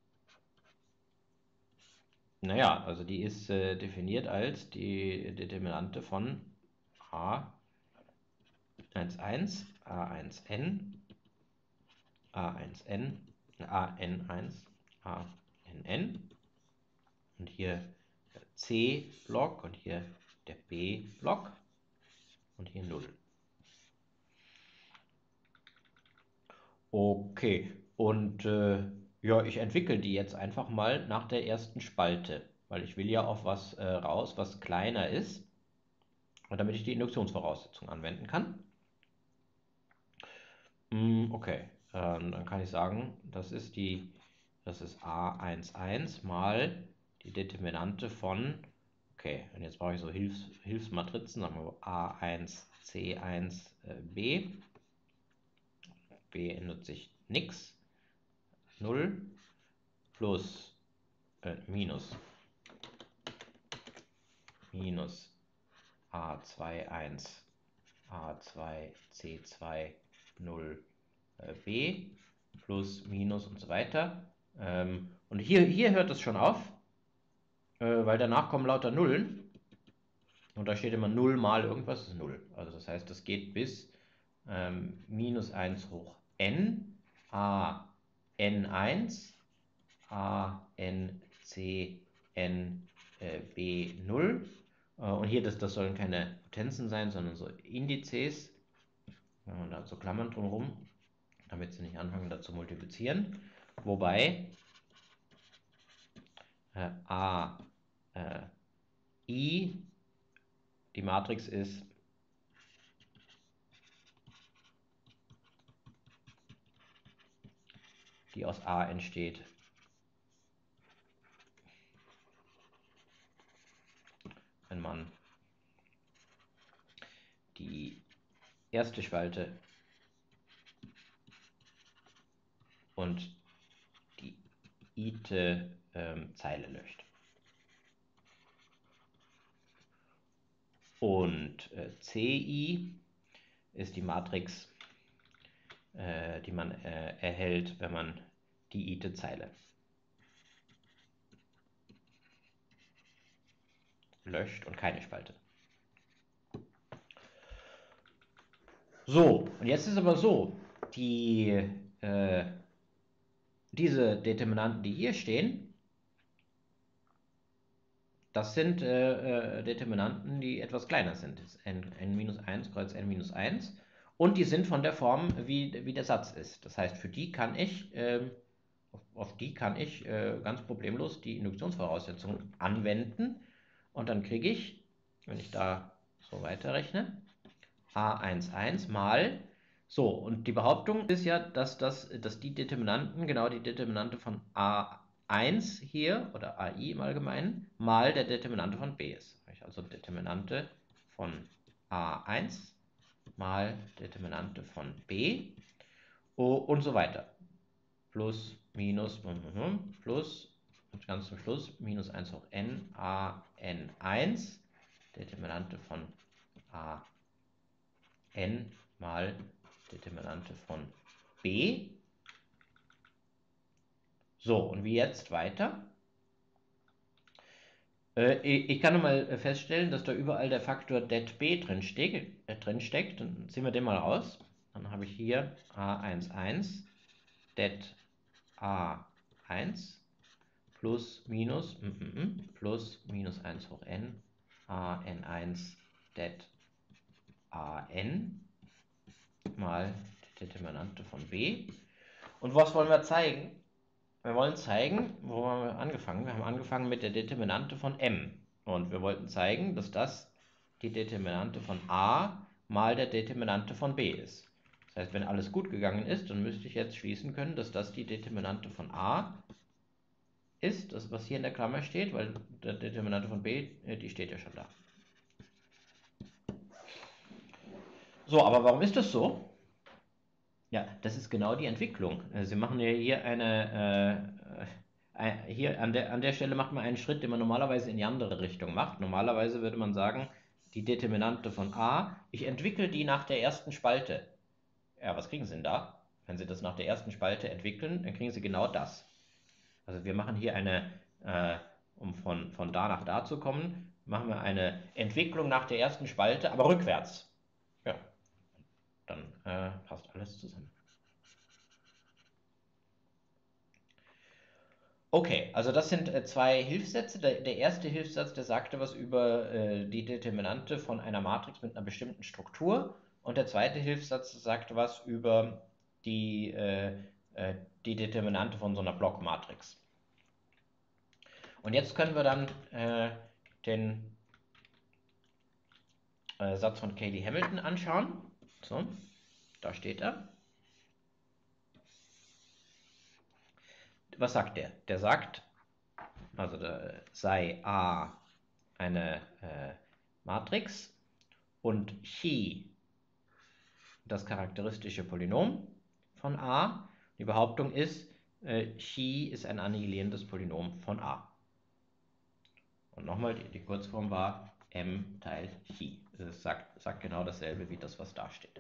naja, also die ist äh, definiert als die Determinante von a eins eins, a eins n, a eins n, a n eins, a n n. Und hier der C-Block und hier der B-Block und hier null. Okay, und äh, ja, ich entwickle die jetzt einfach mal nach der ersten Spalte, weil ich will ja auf was äh, raus, was kleiner ist, damit ich die Induktionsvoraussetzung anwenden kann. Mm, okay, ähm, dann kann ich sagen, das ist die, das ist a eins eins mal die Determinante von, okay, und jetzt brauche ich so Hilfs, Hilfsmatrizen, sagen wir a eins, c eins, äh, b. B ändert sich nichts. null plus äh, minus minus a zwei eins, a zwei, c zwei, null, äh, b plus minus und so weiter. Ähm, und hier, hier hört es schon auf, äh, weil danach kommen lauter Nullen. Und da steht immer null mal irgendwas, das ist null. Also das heißt, das geht bis ähm, minus eins hoch n, a n eins, a n c n äh, b null. Äh, und hier, das, das sollen keine Potenzen sein, sondern so Indizes. Und da so Klammern drumherum, damit sie nicht anfangen, da zu multiplizieren. Wobei äh, a äh, i die Matrix ist die aus A entsteht, wenn man die erste Spalte und die ite ähm, Zeile löscht. Und äh, Ci ist die Matrix, äh, die man äh, erhält, wenn man die ite Zeile löscht und keine Spalte. So, und jetzt ist aber so, die, äh, diese Determinanten, die hier stehen, das sind äh, äh, Determinanten, die etwas kleiner sind. Das ist n minus eins kreuz n minus eins. Und die sind von der Form, wie, wie der Satz ist. Das heißt, für die kann ich, äh, auf, auf die kann ich äh, ganz problemlos die Induktionsvoraussetzung anwenden. Und dann kriege ich, wenn ich da so weiterrechne, a eins eins mal. So, und die Behauptung ist ja, dass, das, dass die Determinanten, genau die Determinante von a eins hier, oder ai im Allgemeinen, mal der Determinante von b ist. Also Determinante von a eins mal Determinante von b und so weiter. Plus, minus, plus, und ganz zum Schluss, minus eins hoch n, a n eins, Determinante von a n mal Determinante von b. So, und wie jetzt weiter? Äh, ich kann mal feststellen, dass da überall der Faktor det b drin, steck, äh, drin steckt. Dann ziehen wir den mal raus. Dann habe ich hier a eins eins det a eins plus minus mm, mm, mm, plus minus eins hoch n a n eins det a n mal die Determinante von b. Und was wollen wir zeigen? Wir wollen zeigen, wo haben wir angefangen? Wir haben angefangen mit der Determinante von m. Und wir wollten zeigen, dass das die Determinante von a mal der Determinante von b ist. Das heißt, wenn alles gut gegangen ist, dann müsste ich jetzt schließen können, dass das die Determinante von a ist, das was hier in der Klammer steht, weil der Determinante von b, die steht ja schon da. So, aber warum ist das so? Ja, das ist genau die Entwicklung. Sie machen ja hier eine, äh, hier an der, an der Stelle macht man einen Schritt, den man normalerweise in die andere Richtung macht. Normalerweise würde man sagen, die Determinante von a, ich entwickle die nach der ersten Spalte. Ja, was kriegen Sie denn da? Wenn Sie das nach der ersten Spalte entwickeln, dann kriegen Sie genau das. Also wir machen hier eine, äh, um von, von da nach da zu kommen, machen wir eine Entwicklung nach der ersten Spalte, aber rückwärts. Ja, dann äh, passt alles zusammen. Okay, also das sind äh, zwei Hilfssätze. Der, der erste Hilfssatz, der sagte was über äh, die Determinante von einer Matrix mit einer bestimmten Struktur. Und der zweite Hilfssatz sagte was über die, äh, äh, die Determinante von so einer Blockmatrix. Und jetzt können wir dann äh, den äh, Satz von Cayley-Hamilton anschauen. So, da steht er. Was sagt der? Der sagt, also da sei A eine äh, Matrix und Chi das charakteristische Polynom von A. Die Behauptung ist, äh, Chi ist ein annihilierendes Polynom von A. Und nochmal, die, die Kurzform war m teilt Chi. Das sagt, sagt genau dasselbe wie das, was da steht.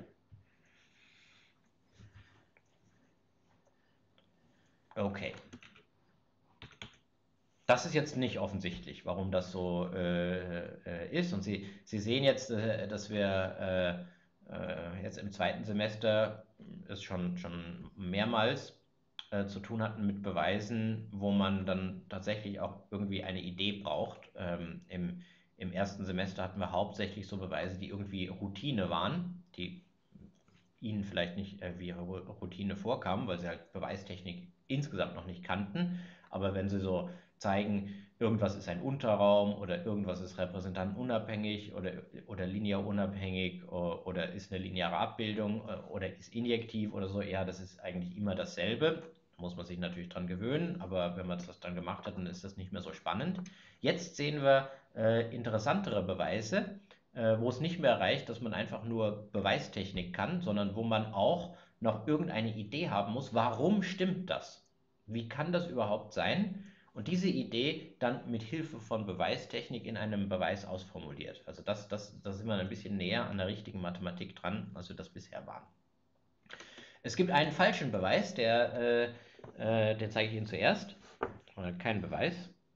Okay. Das ist jetzt nicht offensichtlich, warum das so äh, äh, ist. Und Sie, Sie sehen jetzt, äh, dass wir äh, äh, jetzt im zweiten Semester es schon, schon mehrmals äh, zu tun hatten mit Beweisen, wo man dann tatsächlich auch irgendwie eine Idee braucht. Ähm, im, Im ersten Semester hatten wir hauptsächlich so Beweise, die irgendwie Routine waren, die Ihnen vielleicht nicht äh, wie Routine vorkamen, weil Sie halt Beweistechnik insgesamt noch nicht kannten. Aber wenn Sie so zeigen, irgendwas ist ein Unterraum oder irgendwas ist repräsentantenunabhängig oder, oder linear unabhängig oder, oder ist eine lineare Abbildung oder ist injektiv oder so, ja, das ist eigentlich immer dasselbe. Da muss man sich natürlich dran gewöhnen, aber wenn man das dann gemacht hat, dann ist das nicht mehr so spannend. Jetzt sehen wir äh, interessantere Beweise, äh, wo es nicht mehr reicht, dass man einfach nur Beweistechnik kann, sondern wo man auch noch irgendeine Idee haben muss, warum stimmt das? Wie kann das überhaupt sein? Und diese Idee dann mit Hilfe von Beweistechnik in einem Beweis ausformuliert. Also das, das, da sind wir ein bisschen näher an der richtigen Mathematik dran, als wir das bisher waren. Es gibt einen falschen Beweis, der, äh, äh, den zeige ich Ihnen zuerst. Äh, kein Beweis.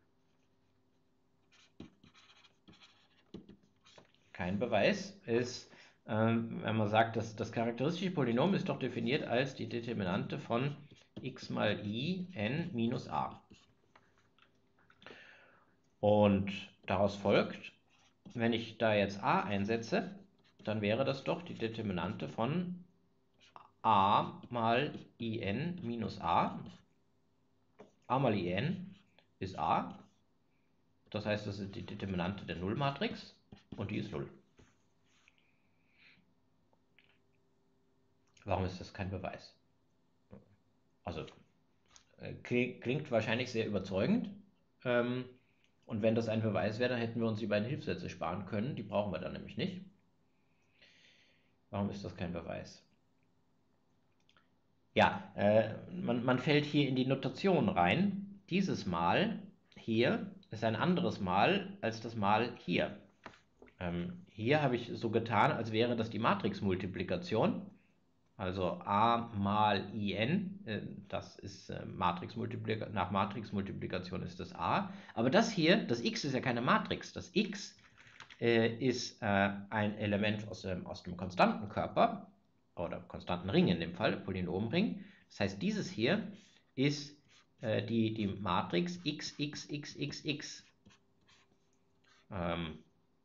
Kein Beweis ist, ähm, wenn man sagt, dass das charakteristische Polynom ist doch definiert als die Determinante von x mal i n minus a. Und daraus folgt, wenn ich da jetzt a einsetze, dann wäre das doch die Determinante von a mal in minus a. A mal in ist a. Das heißt, das ist die Determinante der Nullmatrix und die ist null. Warum ist das kein Beweis? Also klingt wahrscheinlich sehr überzeugend. Ähm, und wenn das ein Beweis wäre, dann hätten wir uns die beiden Hilfssätze sparen können. Die brauchen wir dann nämlich nicht. Warum ist das kein Beweis? Ja, äh, man, man fällt hier in die Notation rein. Dieses Mal hier ist ein anderes Mal als das Mal hier. Ähm, hier habe ich so getan, als wäre das die Matrixmultiplikation. Also a mal in, äh, das ist äh, Matrixmultiplikation, nach Matrixmultiplikation ist das a. Aber das hier, das x ist ja keine Matrix. Das x äh, ist äh, ein Element aus dem, aus dem Konstantenkörper oder Konstantenring in dem Fall, Polynomring. Das heißt, dieses hier ist äh, die, die Matrix x, x, x, x, x. Ähm,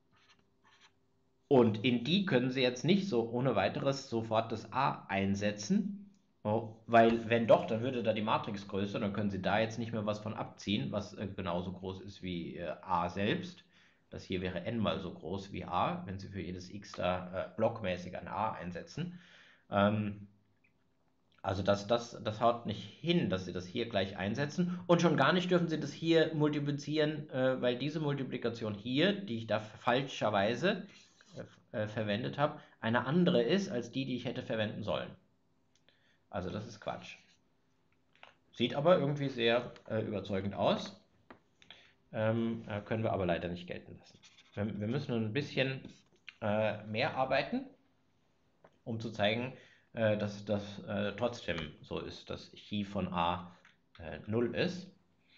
Und in die können Sie jetzt nicht so ohne weiteres sofort das a einsetzen, oh, weil wenn doch, dann würde da die Matrix größer, dann können Sie da jetzt nicht mehr was von abziehen, was äh, genauso groß ist wie äh, a selbst. Das hier wäre n mal so groß wie a, wenn Sie für jedes x da äh, blockmäßig ein a einsetzen. Ähm, also das, das, das haut nicht hin, dass Sie das hier gleich einsetzen. Und schon gar nicht dürfen Sie das hier multiplizieren, äh, weil diese Multiplikation hier, die ich da falscherweise äh, verwendet habe, eine andere ist als die, die ich hätte verwenden sollen. Also das ist Quatsch. Sieht aber irgendwie sehr äh, überzeugend aus, ähm, äh, können wir aber leider nicht gelten lassen. Wir, wir müssen ein bisschen äh, mehr arbeiten, um zu zeigen, äh, dass das äh, trotzdem so ist, dass Chi von a äh, null ist.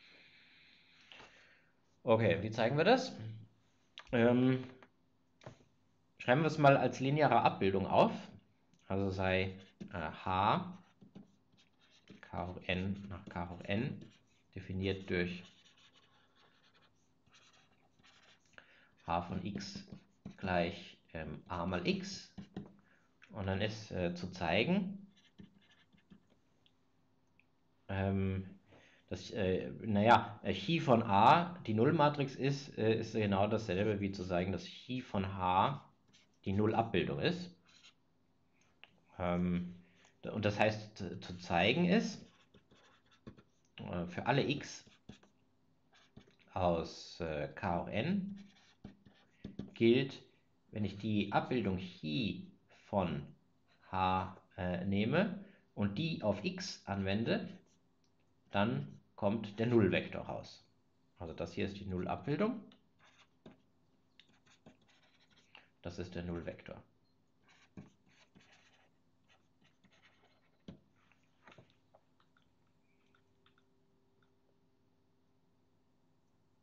Okay, wie zeigen wir das? Ähm, schreiben wir es mal als lineare Abbildung auf. Also sei äh, h k hoch n nach k hoch n definiert durch h von x gleich ähm, a mal x. Und dann ist äh, zu zeigen, ähm, dass, äh, naja, Chi von a die Nullmatrix ist, äh, ist genau dasselbe wie zu sagen, dass Chi von h die Nullabbildung ist. Ähm, und das heißt, zu zeigen ist, äh, für alle x aus äh, k hoch n gilt, wenn ich die Abbildung Chi von h äh, nehme und die auf x anwende, dann kommt der Nullvektor raus. Also das hier ist die Nullabbildung. Das ist der Nullvektor.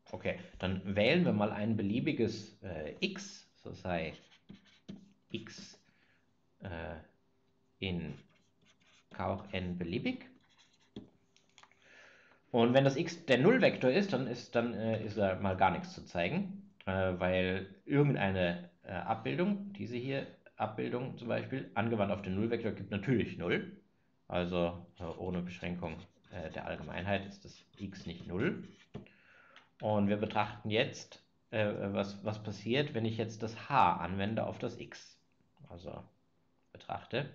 Okay, dann wählen wir mal ein beliebiges äh, x, so sei x äh, in K hoch n beliebig. Und wenn das x der Nullvektor ist, dann ist, dann, äh, ist da mal gar nichts zu zeigen, äh, weil irgendeine äh, Abbildung, diese hier Abbildung zum Beispiel, angewandt auf den Nullvektor, gibt natürlich null. Also äh, ohne Beschränkung äh, der Allgemeinheit ist das x nicht null. Und wir betrachten jetzt, äh, was, was passiert, wenn ich jetzt das h anwende auf das x. Also betrachte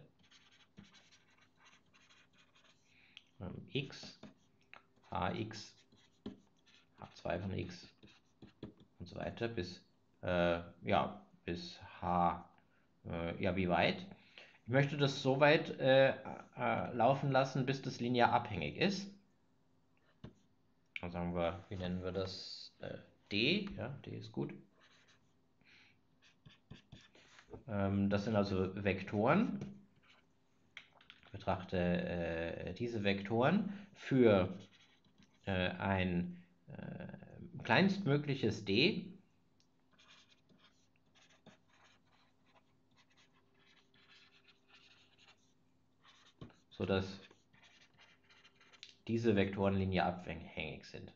ähm, x, hx, h zwei von x und so weiter bis, äh, ja, bis h, äh, ja, wie weit. Ich möchte das so weit äh, äh, laufen lassen, bis das linear abhängig ist. Dann sagen wir, wie nennen wir das? Äh, d, ja, d ist gut. Ähm, das sind also Vektoren. Ich betrachte äh, diese Vektoren für äh, ein äh, kleinstmögliches d, sodass diese Vektoren linear abhängig sind.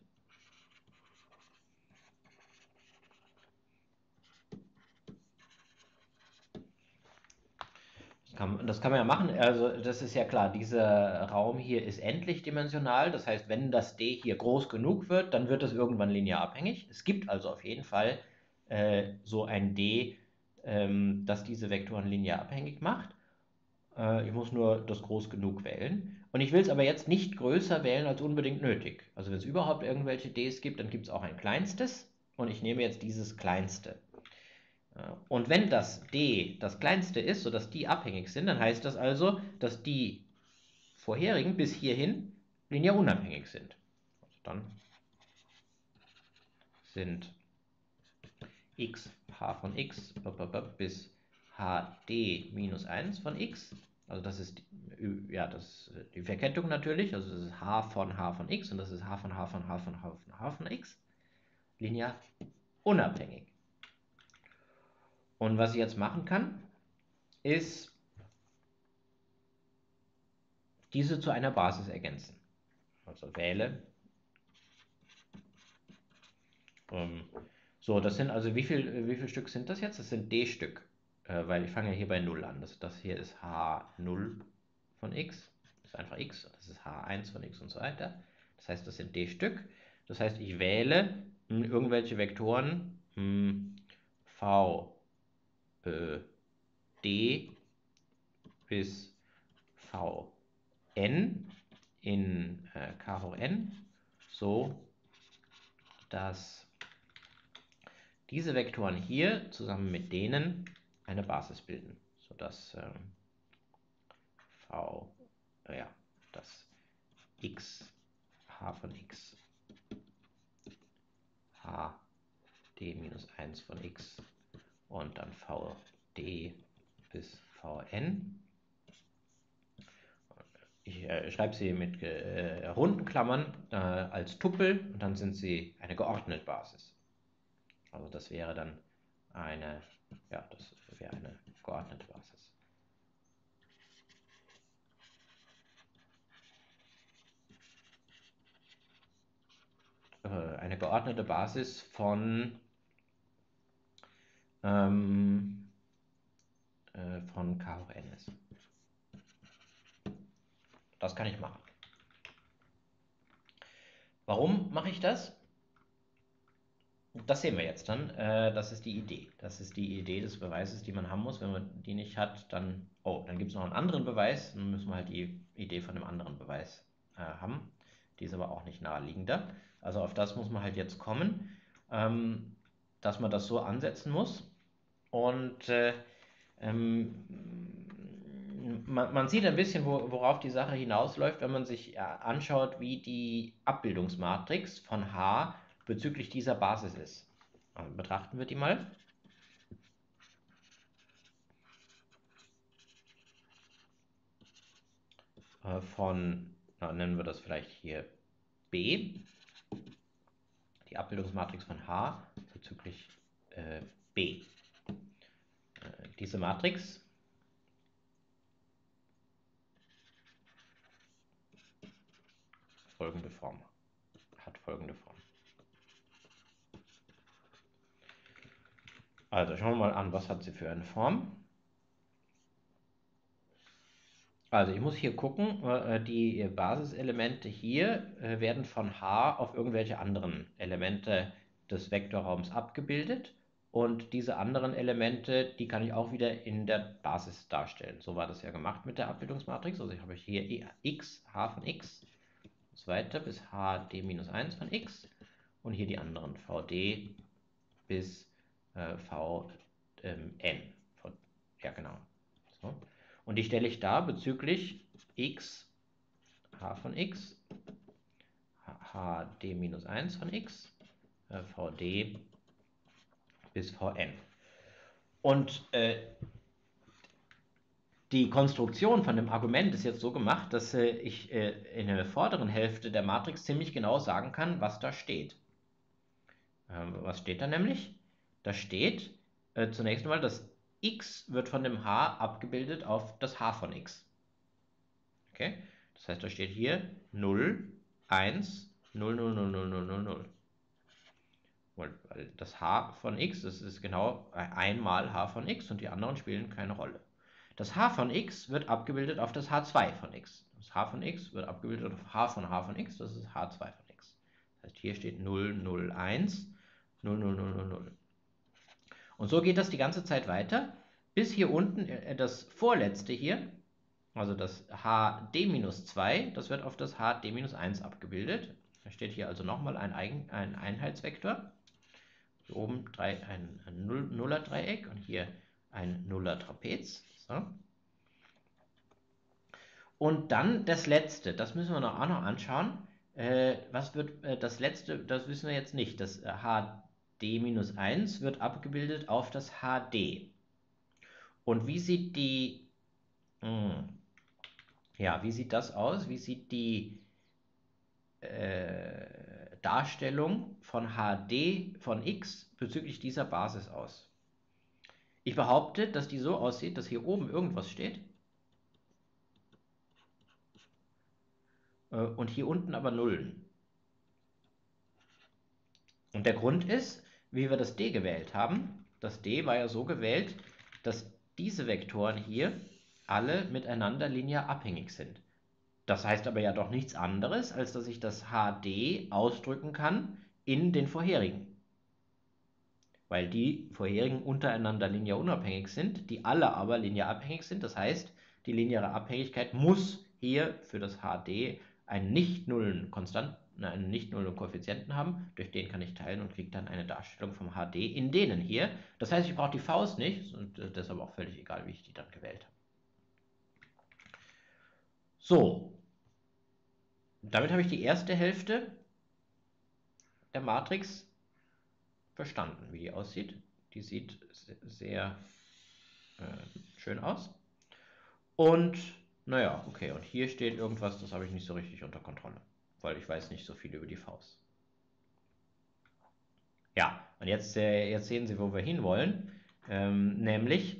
Das kann, das kann man ja machen. Also das ist ja klar, dieser Raum hier ist endlich dimensional. Das heißt, wenn das d hier groß genug wird, dann wird es irgendwann linear abhängig. Es gibt also auf jeden Fall äh, so ein d, ähm, das diese Vektoren linear abhängig macht. Äh, ich muss nur das groß genug wählen. Und ich will es aber jetzt nicht größer wählen als unbedingt nötig. Also wenn es überhaupt irgendwelche ds gibt, dann gibt es auch ein kleinstes. Und ich nehme jetzt dieses kleinste. Und wenn das d das kleinste ist, sodass die abhängig sind, dann heißt das also, dass die vorherigen bis hierhin linear unabhängig sind. Also dann sind x h von x bis hd minus eins von x, also das ist die, ja, das, die Verkettung natürlich, also das ist h von h von x und das ist h von h von h von h von h von x, linear unabhängig. Und was ich jetzt machen kann, ist diese zu einer Basis ergänzen. Also wähle. Ähm, so, das sind also, wie viel, wie viel Stück sind das jetzt? Das sind d-Stück, äh, weil ich fange ja hier bei null an. Das, das hier ist h null von x, das ist einfach x, das ist h eins von x und so weiter. Das heißt, das sind d-Stück. Das heißt, ich wähle mh, irgendwelche Vektoren mh, v äh, d bis vn in äh, k hoch n, so dass diese Vektoren hier zusammen mit denen eine Basis bilden, sodass ähm, v, äh, ja, das x, h von x, h d minus eins von x und dann vd bis vn. Ich äh, schreibe sie mit äh, runden Klammern äh, als Tupel und dann sind sie eine geordnete Basis. Also das wäre dann eine, ja, das wäre eine geordnete Basis. Äh, eine geordnete Basis von, ähm, äh, von K hoch n ist. Das kann ich machen. Warum mache ich das? Das sehen wir jetzt dann. Äh, das ist die Idee. Das ist die Idee des Beweises, die man haben muss. Wenn man die nicht hat, dann, oh, dann gibt es noch einen anderen Beweis. Dann müssen wir halt die Idee von dem anderen Beweis äh, haben. Die ist aber auch nicht naheliegender. Also auf das muss man halt jetzt kommen, ähm, dass man das so ansetzen muss. Und äh, ähm, man, man sieht ein bisschen, wo, worauf die Sache hinausläuft, wenn man sich äh, anschaut, wie die Abbildungsmatrix von H bezüglich dieser Basis ist. Also betrachten wir die mal. Äh, von, na, nennen wir das vielleicht hier B. Die die Abbildungsmatrix von H bezüglich äh, B. Äh, diese Matrix folgende Form, hat folgende Form. Also schauen wir mal an, was hat sie für eine Form. Also ich muss hier gucken, die Basiselemente hier werden von H auf irgendwelche anderen Elemente des Vektorraums abgebildet und diese anderen Elemente, die kann ich auch wieder in der Basis darstellen. So war das ja gemacht mit der Abbildungsmatrix. Also ich habe hier x, h von x, und so weiter bis hd minus eins von x und hier die anderen vd bis äh, vn. Von, ja genau. So. Und die stelle ich da bezüglich x, h von x, hd minus eins von x, äh, vd bis vn. Und äh, die Konstruktion von dem Argument ist jetzt so gemacht, dass äh, ich äh, in der vorderen Hälfte der Matrix ziemlich genau sagen kann, was da steht. Ähm, was steht da nämlich? Da steht äh, zunächst einmal, das x wird von dem h abgebildet auf das h von x. Okay? Das heißt, da steht hier null, eins, null, null, null, null, null, null, null. Weil das h von x, das ist genau einmal h von x und die anderen spielen keine Rolle. Das h von x wird abgebildet auf das h zwei von x. Das h von x wird abgebildet auf h von h von x, das ist h zwei von x. Das heißt, hier steht null, null, eins, null, null, null, null, null. Und so geht das die ganze Zeit weiter, bis hier unten das vorletzte hier, also das hd minus zwei, das wird auf das hd minus eins abgebildet. Da steht hier also nochmal ein, Eigen, ein Einheitsvektor. Hier oben drei, ein, ein Nuller-Dreieck und hier ein Nuller-Trapez. So. Und dann das letzte, das müssen wir noch, auch noch anschauen. Äh, was wird äh, das letzte, das wissen wir jetzt nicht. Das äh, hd minus eins wird abgebildet auf das hd. Und wie sieht die, mh, ja, wie sieht das aus? Wie sieht die äh, Darstellung von hd von x bezüglich dieser Basis aus? Ich behaupte, dass die so aussieht, dass hier oben irgendwas steht äh, und hier unten aber Nullen. Und der Grund ist, wie wir das d gewählt haben. Das d war ja so gewählt, dass diese Vektoren hier alle miteinander linear abhängig sind. Das heißt aber ja doch nichts anderes, als dass ich das hd ausdrücken kann in den vorherigen. Weil die vorherigen untereinander linear unabhängig sind, die alle aber linear abhängig sind. Das heißt, die lineare Abhängigkeit muss hier für das hd einen nicht nullen Konstanten, einen nicht nullen Koeffizienten haben. Durch den kann ich teilen und kriege dann eine Darstellung vom hd in denen hier. Das heißt, ich brauche die Faust nicht und deshalb auch völlig egal, wie ich die dann gewählt habe. So, damit habe ich die erste Hälfte der Matrix verstanden, wie die aussieht. Die sieht sehr äh, schön aus. Und naja, okay, und hier steht irgendwas, das habe ich nicht so richtig unter Kontrolle, weil ich weiß nicht so viel über die Faust. Ja, und jetzt, äh, jetzt sehen Sie, wo wir hinwollen. Ähm, nämlich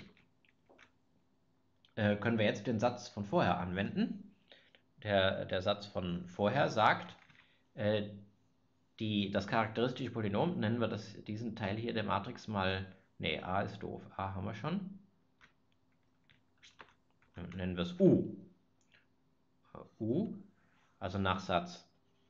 äh, können wir jetzt den Satz von vorher anwenden. Der, der Satz von vorher sagt, äh, die, das charakteristische Polynom, nennen wir das, diesen Teil hier der Matrix mal, nee, a ist doof, a haben wir schon. Nennen wir es u. U, also nach Satz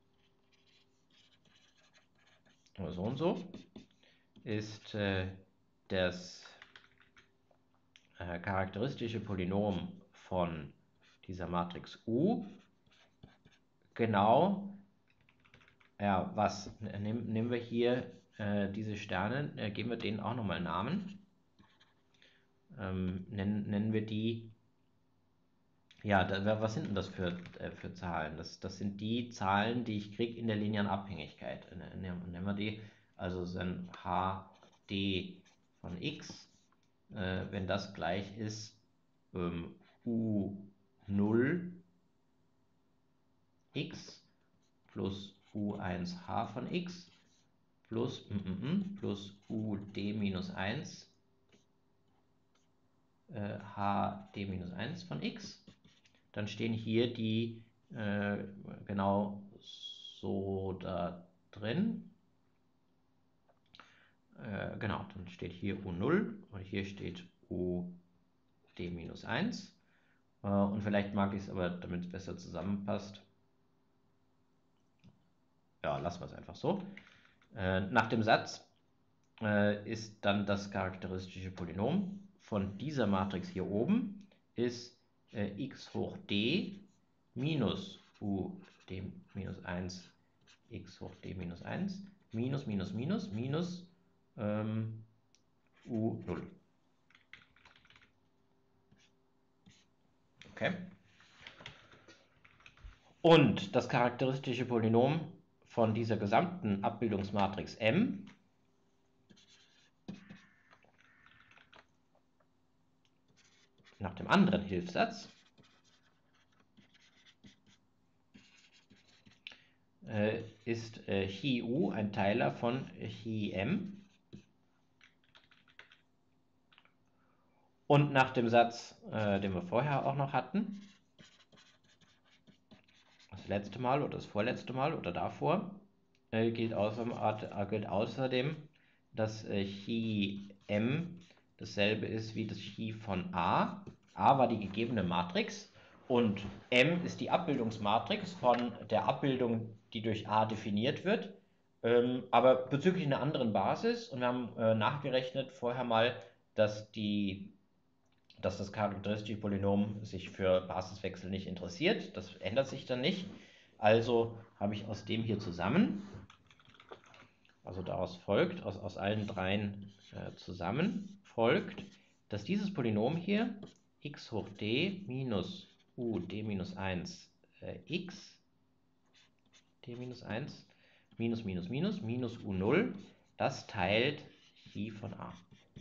so und so, ist äh, das äh, charakteristische Polynom von dieser Matrix U genau, ja, was, nehm, nehmen wir hier äh, diese Sterne, äh, geben wir denen auch nochmal Namen, ähm, nennen, nennen wir die, ja, da, was sind denn das für, äh, für Zahlen? Das, das sind die Zahlen, die ich kriege in der linearen Abhängigkeit. Nennen wir die, also sind hd von x, äh, wenn das gleich ist ähm, u null x plus u eins h von x plus, mm, mm, mm, plus ud minus eins äh, hd minus eins von x. Dann stehen hier die äh, genau so da drin. Äh, genau, dann steht hier u null und hier steht ud minus eins. Äh, und vielleicht mag ich es aber, damit es besser zusammenpasst. Ja, lassen wir es einfach so. Äh, nach dem Satz äh, ist dann das charakteristische Polynom von dieser Matrix hier oben ist äh, x hoch d minus ud minus eins x hoch d minus eins minus minus minus minus ähm, u null. Okay. Und das charakteristische Polynom von dieser gesamten Abbildungsmatrix M nach dem anderen Hilfssatz äh, ist äh, Chi U ein Teiler von Chi M. Und nach dem Satz, äh, den wir vorher auch noch hatten, das letzte Mal oder das vorletzte Mal oder davor, äh, gilt, außerdem, äh, gilt außerdem, dass äh, Chi M dasselbe ist wie das Chi von A. A war die gegebene Matrix und M ist die Abbildungsmatrix von der Abbildung, die durch A definiert wird, ähm, aber bezüglich einer anderen Basis. Und wir haben äh, nachgerechnet vorher mal, dass die dass das charakteristische Polynom sich für Basiswechsel nicht interessiert. Das ändert sich dann nicht. Also habe ich aus dem hier zusammen, also daraus folgt, aus, aus allen dreien äh, zusammen folgt, dass dieses Polynom hier x hoch d minus u d minus eins äh, x d minus eins minus minus minus minus u null, das teilt Chi von a.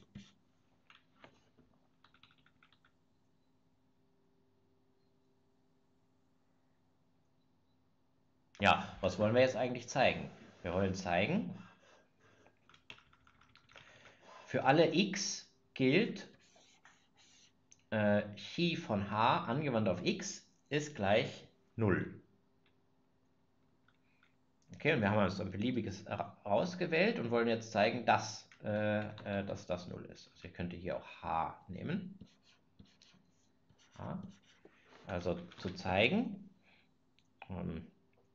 Ja, was wollen wir jetzt eigentlich zeigen? Wir wollen zeigen, für alle x gilt, äh, Chi von h angewandt auf x ist gleich null. Okay, und wir haben also ein beliebiges ausgewählt und wollen jetzt zeigen, dass, äh, äh, dass das null ist. Also ich könnte hier auch h nehmen. H. Also zu zeigen, ähm,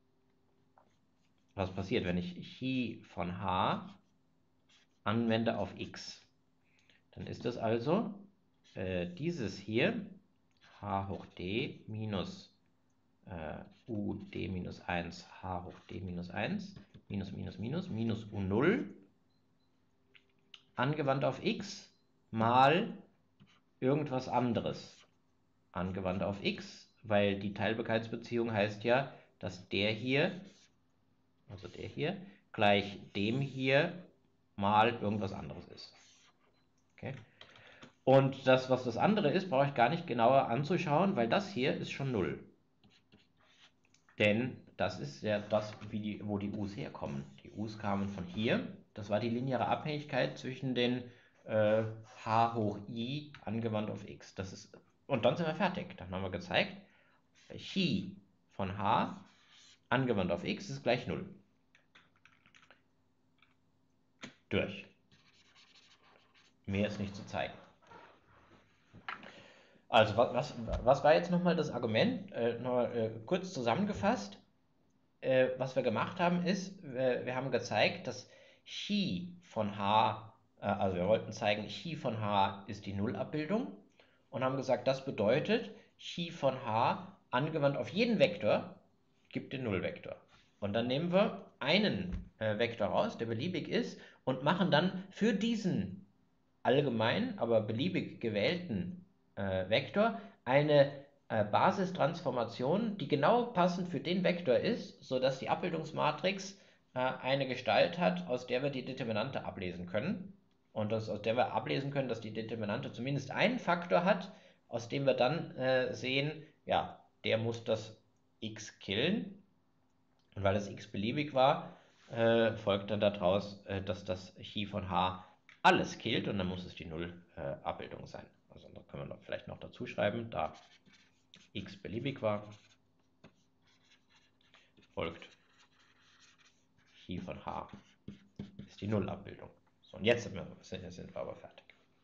was passiert, wenn ich Chi von h anwende auf x. Dann ist das also äh, dieses hier, h hoch d minus äh, u d minus eins, h hoch d minus eins, minus minus minus, minus u null, angewandt auf x, mal irgendwas anderes angewandt auf x, weil die Teilbarkeitsbeziehung heißt ja, dass der hier, also der hier, gleich dem hier mal irgendwas anderes ist. Okay? Und das, was das andere ist, brauche ich gar nicht genauer anzuschauen, weil das hier ist schon null. Denn das ist ja das, wie die, wo die U's herkommen. Die U's kamen von hier. Das war die lineare Abhängigkeit zwischen den äh, h hoch i angewandt auf x. Das ist, und dann sind wir fertig. Dann haben wir gezeigt, Chi von h angewandt auf x ist gleich null. Durch. Mehr ist nicht zu zeigen. Also was, was war jetzt nochmal das Argument? Äh, noch, äh, kurz zusammengefasst. Äh, was wir gemacht haben ist, wir, wir haben gezeigt, dass Chi von h, äh, also wir wollten zeigen, Chi von h ist die Nullabbildung und haben gesagt, das bedeutet, Chi von h angewandt auf jeden Vektor gibt den Nullvektor. Und dann nehmen wir einen äh, Vektor raus, der beliebig ist, und machen dann für diesen allgemein, aber beliebig gewählten äh, Vektor eine äh, Basistransformation, die genau passend für den Vektor ist, sodass die Abbildungsmatrix äh, eine Gestalt hat, aus der wir die Determinante ablesen können. Und das, aus der wir ablesen können, dass die Determinante zumindest einen Faktor hat, aus dem wir dann äh, sehen, ja, der muss das x killen. Und weil das x beliebig war, äh, folgt dann daraus, äh, dass das Chi von H alles killt und dann muss es die Null-Abbildung äh, sein. Also da können wir noch, vielleicht noch dazu schreiben, da x beliebig war, folgt Chi von H ist die Null-Abbildung. So, und jetzt sind wir, sind, sind wir aber fertig.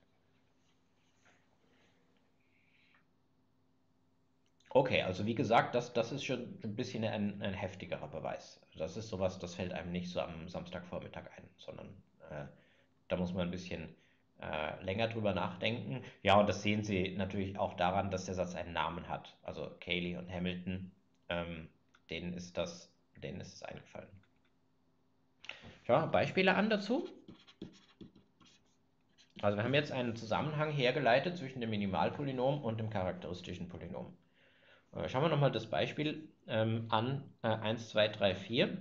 Okay, also wie gesagt, das, das ist schon ein bisschen ein, ein heftigerer Beweis. Das ist sowas, das fällt einem nicht so am Samstagvormittag ein, sondern äh, da muss man ein bisschen äh, länger drüber nachdenken. Ja, und das sehen Sie natürlich auch daran, dass der Satz einen Namen hat. Also Cayley und Hamilton, ähm, denen ist das, denen ist es eingefallen. Ja, Beispiele an dazu. Also wir haben jetzt einen Zusammenhang hergeleitet zwischen dem Minimalpolynom und dem charakteristischen Polynom. Äh, schauen wir nochmal das Beispiel ähm, an, äh, eins, zwei, drei, vier.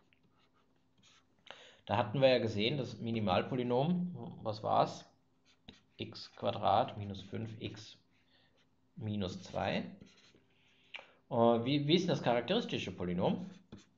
Da hatten wir ja gesehen, das Minimalpolynom, was war es? X Quadrat minus fünf x minus zwei. Uh, wie, wie ist denn das charakteristische Polynom?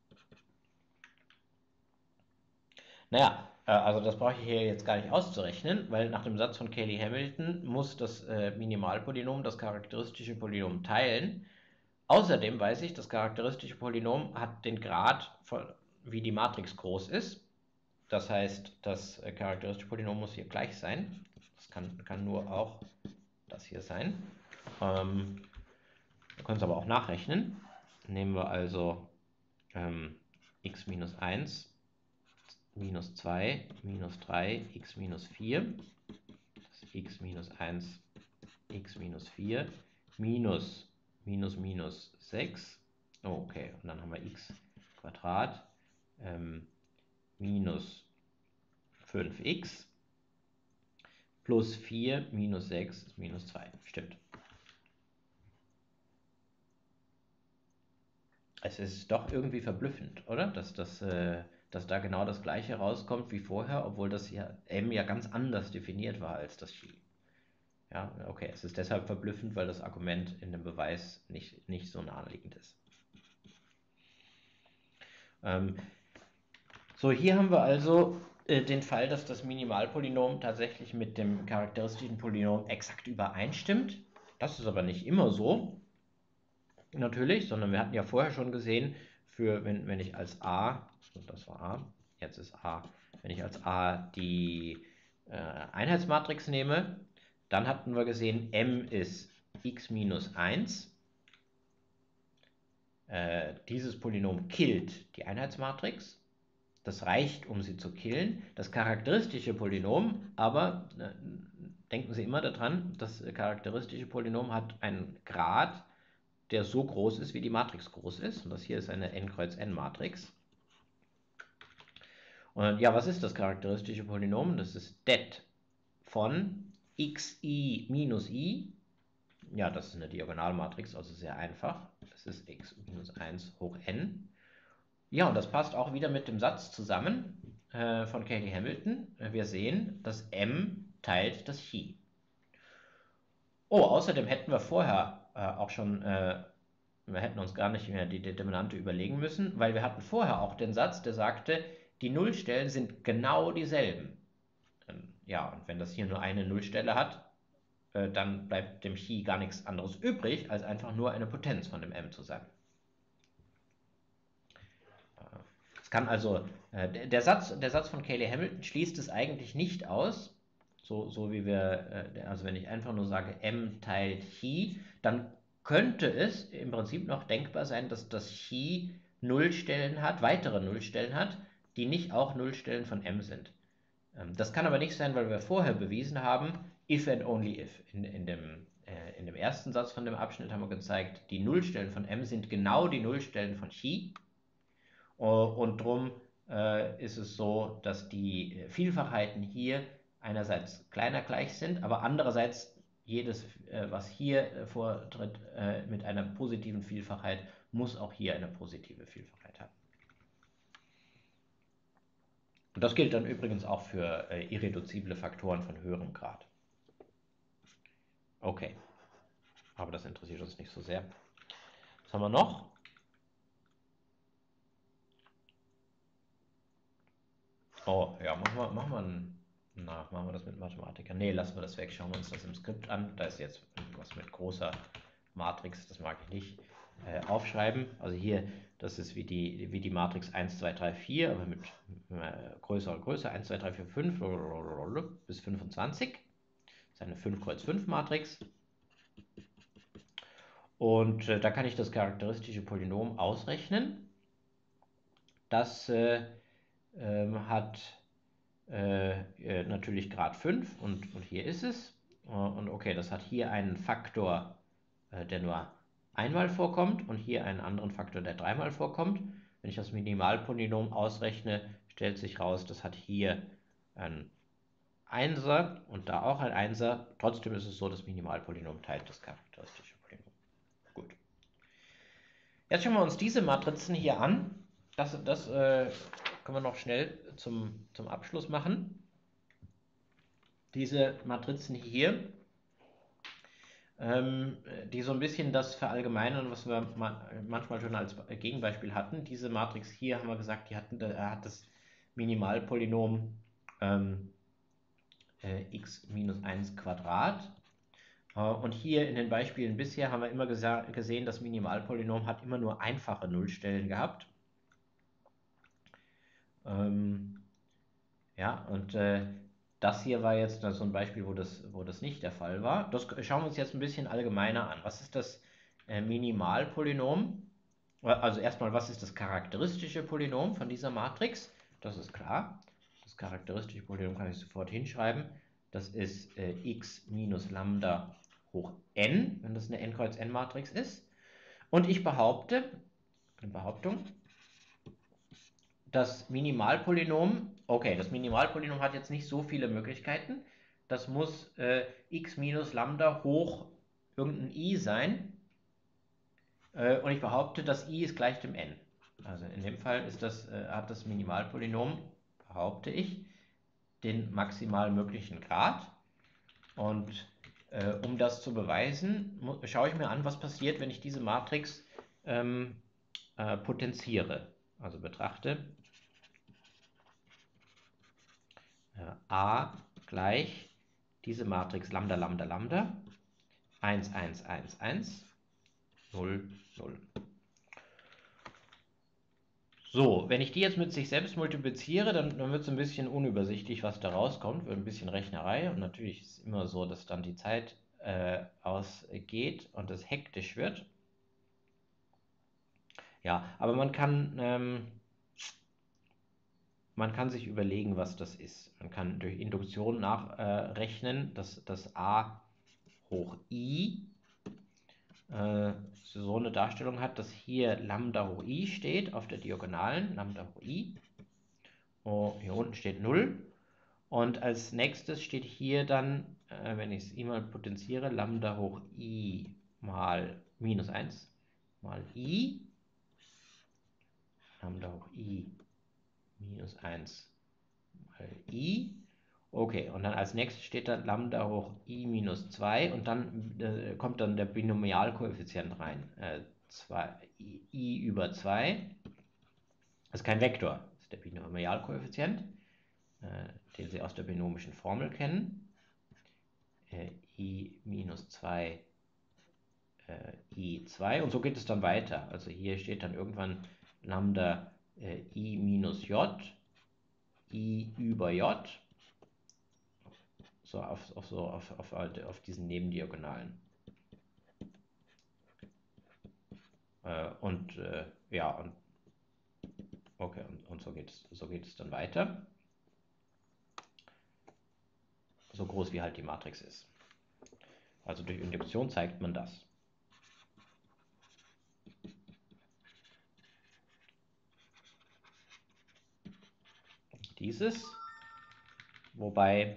Naja, äh, also das brauche ich hier jetzt gar nicht auszurechnen, weil nach dem Satz von Cayley-Hamilton muss das äh, Minimalpolynom das charakteristische Polynom teilen. Außerdem weiß ich, das charakteristische Polynom hat den Grad, von, wie die Matrix groß ist. Das heißt, das äh, charakteristische Polynom muss hier gleich sein. Das kann, kann nur auch das hier sein. Ähm, wir können es aber auch nachrechnen. Nehmen wir also ähm, x minus eins, minus zwei, minus drei, x minus vier, das ist x minus eins, x minus vier, minus, minus, minus sechs. Oh, okay, und dann haben wir x Quadrat ähm, minus fünf x plus vier minus sechs ist minus zwei. Stimmt. Es ist doch irgendwie verblüffend, oder? Dass, das, äh, dass da genau das gleiche rauskommt wie vorher, obwohl das ja m ja ganz anders definiert war als das Chi. Ja, okay, es ist deshalb verblüffend, weil das Argument in dem Beweis nicht, nicht so naheliegend ist. Ähm, so, hier haben wir also äh, den Fall, dass das Minimalpolynom tatsächlich mit dem charakteristischen Polynom exakt übereinstimmt. Das ist aber nicht immer so, natürlich, sondern wir hatten ja vorher schon gesehen, für, wenn, wenn ich als a, das war a, jetzt ist a, wenn ich als a die äh, Einheitsmatrix nehme, dann hatten wir gesehen, m ist x minus eins. Äh, dieses Polynom killt die Einheitsmatrix. Das reicht, um sie zu killen. Das charakteristische Polynom, aber äh, denken Sie immer daran, das charakteristische Polynom hat einen Grad, der so groß ist, wie die Matrix groß ist. Und das hier ist eine n kreuz n Matrix. Und ja, was ist das charakteristische Polynom? Das ist det von xi minus i. Ja, das ist eine Diagonalmatrix, also sehr einfach. Das ist x minus eins hoch n. Ja, und das passt auch wieder mit dem Satz zusammen äh, von Cayley-Hamilton. Wir sehen, dass m teilt das Chi. Oh, außerdem hätten wir vorher äh, auch schon, äh, wir hätten uns gar nicht mehr die Determinante überlegen müssen, weil wir hatten vorher auch den Satz, der sagte, die Nullstellen sind genau dieselben. Ähm, ja, und wenn das hier nur eine Nullstelle hat, äh, dann bleibt dem Chi gar nichts anderes übrig, als einfach nur eine Potenz von dem m zu sein. Es kann also, äh, der, der, Satz, der Satz von Cayley-Hamilton schließt es eigentlich nicht aus, so, so wie wir, äh, also wenn ich einfach nur sage m teilt Chi, dann könnte es im Prinzip noch denkbar sein, dass das Chi Nullstellen hat, weitere Nullstellen hat, die nicht auch Nullstellen von m sind. Ähm, das kann aber nicht sein, weil wir vorher bewiesen haben, if and only if. In, in, dem, äh, in dem ersten Satz von dem Abschnitt haben wir gezeigt, die Nullstellen von m sind genau die Nullstellen von Chi. Und darum äh, ist es so, dass die Vielfachheiten hier einerseits kleiner gleich sind, aber andererseits jedes, äh, was hier äh, vortritt äh, mit einer positiven Vielfachheit, muss auch hier eine positive Vielfachheit haben. Und das gilt dann übrigens auch für äh, irreduzible Faktoren von höherem Grad. Okay, aber das interessiert uns nicht so sehr. Was haben wir noch? Oh, ja, machen wir, machen wir, ein, na, machen wir das mit Mathematikern. Nee, lassen wir das weg. Schauen wir uns das im Skript an. Da ist jetzt was mit großer Matrix, das mag ich nicht äh, aufschreiben. Also hier, das ist wie die, wie die Matrix eins, zwei, drei, vier, aber mit äh, größer und größer. eins, zwei, drei, vier, fünf bis fünfundzwanzig. Das ist eine fünf Kreuz fünf Matrix. Und äh, da kann ich das charakteristische Polynom ausrechnen. Das äh, ähm, hat äh, äh, natürlich Grad fünf und, und hier ist es. Und okay, das hat hier einen Faktor, äh, der nur einmal vorkommt und hier einen anderen Faktor, der dreimal vorkommt. Wenn ich das Minimalpolynom ausrechne, stellt sich raus, das hat hier ein Einser und da auch ein Einser. Trotzdem ist es so, das Minimalpolynom teilt das charakteristische Polynom. Gut. Jetzt schauen wir uns diese Matrizen hier an. Das, das äh, können wir noch schnell zum, zum Abschluss machen. Diese Matrizen hier, ähm, die so ein bisschen das verallgemeinern, was wir manchmal schon als Gegenbeispiel hatten. Diese Matrix hier haben wir gesagt, die hatten, er hat das Minimalpolynom ähm, äh, x minus eins Quadrat. Äh, und hier in den Beispielen bisher haben wir immer gesehen, das Minimalpolynom hat immer nur einfache Nullstellen gehabt. Ähm, ja, und äh, das hier war jetzt so ein Beispiel, wo das, wo das nicht der Fall war. Das schauen wir uns jetzt ein bisschen allgemeiner an. Was ist das äh, Minimalpolynom? Also erstmal, was ist das charakteristische Polynom von dieser Matrix? Das ist klar. Das charakteristische Polynom kann ich sofort hinschreiben. Das ist äh, x minus Lambda hoch n, wenn das eine n Kreuz n Matrix ist. Und ich behaupte, eine Behauptung, das Minimalpolynom, okay, das Minimalpolynom hat jetzt nicht so viele Möglichkeiten. Das muss äh, x minus Lambda hoch irgendein i sein. Äh, und ich behaupte, das i ist gleich dem n. Also in dem Fall ist das, äh, hat das Minimalpolynom, behaupte ich, den maximal möglichen Grad. Und äh, um das zu beweisen, schaue ich mir an, was passiert, wenn ich diese Matrix ähm, äh, potenziere. Also betrachte A gleich diese Matrix Lambda, Lambda, Lambda, eins, eins, eins, eins, null, null. So, wenn ich die jetzt mit sich selbst multipliziere, dann, dann wird es ein bisschen unübersichtlich, was da rauskommt, wird ein bisschen Rechnerei und natürlich ist es immer so, dass dann die Zeit äh, ausgeht und es hektisch wird. Ja, aber man kann, ähm, man kann sich überlegen, was das ist. Man kann durch Induktion nachrechnen, äh, dass das a hoch i äh, so eine Darstellung hat, dass hier Lambda hoch i steht auf der Diagonalen, Lambda hoch i. Oh, hier unten steht null. Und als nächstes steht hier dann, äh, wenn ich es i mal potenziere, Lambda hoch i mal minus eins mal i. Lambda hoch i minus eins mal i. Okay, und dann als nächstes steht da Lambda hoch i minus zwei und dann äh, kommt dann der Binomialkoeffizient rein. Äh, zwei, i, i über zwei. Das ist kein Vektor, das ist der Binomialkoeffizient, äh, den Sie aus der binomischen Formel kennen. Äh, i minus zwei, äh, i zwei und so geht es dann weiter. Also hier steht dann irgendwann Lambda äh, i minus j, i über j. So auf, auf, so auf, auf, auf diesen Nebendiagonalen. Äh, und äh, ja, und okay, und, und so geht es, so geht es dann weiter. So groß wie halt die Matrix ist. Also durch Induktion zeigt man das. Dieses, wobei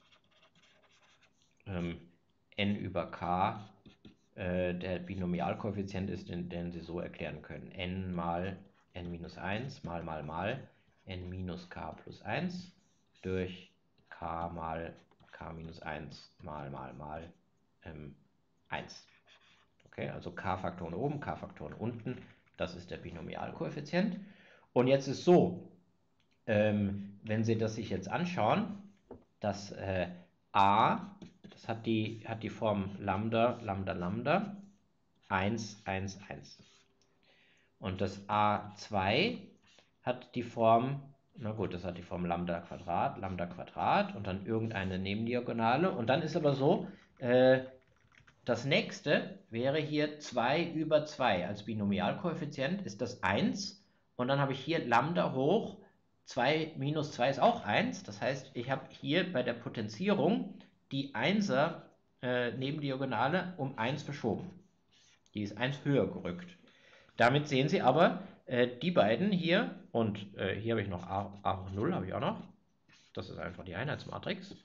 ähm, n über k äh, der Binomialkoeffizient ist, den, den Sie so erklären können. N mal n minus eins mal mal mal n minus k plus eins durch k mal k minus eins mal mal mal ähm, eins. Okay, also k-Faktoren oben, k-Faktoren unten, das ist der Binomialkoeffizient. Und jetzt ist so, ähm, wenn Sie das sich jetzt anschauen, das äh, a, das hat die, hat die Form Lambda, Lambda, Lambda, eins, eins, eins. Und das a zwei hat die Form, na gut, das hat die Form Lambda Quadrat, Lambda Quadrat und dann irgendeine Nebendiagonale. Und dann ist aber so, äh, das nächste wäre hier zwei über zwei. Als Binomialkoeffizient ist das eins. Und dann habe ich hier Lambda hoch zwei minus zwei ist auch eins. Das heißt, ich habe hier bei der Potenzierung die einser äh, Nebendiagonale um eins verschoben. Die ist eins höher gerückt. Damit sehen Sie aber, äh, die beiden hier, und äh, hier habe ich noch a, a hoch null, habe ich auch noch. Das ist einfach die Einheitsmatrix.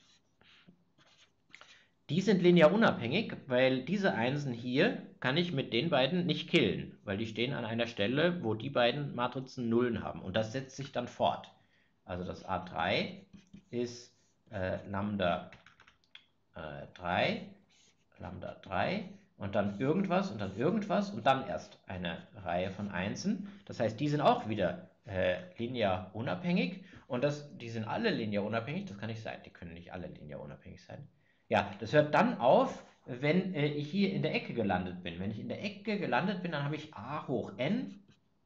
Die sind linear unabhängig, weil diese Einsen hier kann ich mit den beiden nicht killen, weil die stehen an einer Stelle, wo die beiden Matrizen Nullen haben. Und das setzt sich dann fort. Also das a drei ist äh, Lambda äh, drei, Lambda drei und dann irgendwas und dann irgendwas und dann erst eine Reihe von Einsen. Das heißt, die sind auch wieder äh, linear unabhängig und das, die sind alle linear unabhängig. Das kann nicht sein, die können nicht alle linear unabhängig sein. Ja, das hört dann auf, wenn äh, ich hier in der Ecke gelandet bin. Wenn ich in der Ecke gelandet bin, dann habe ich a hoch n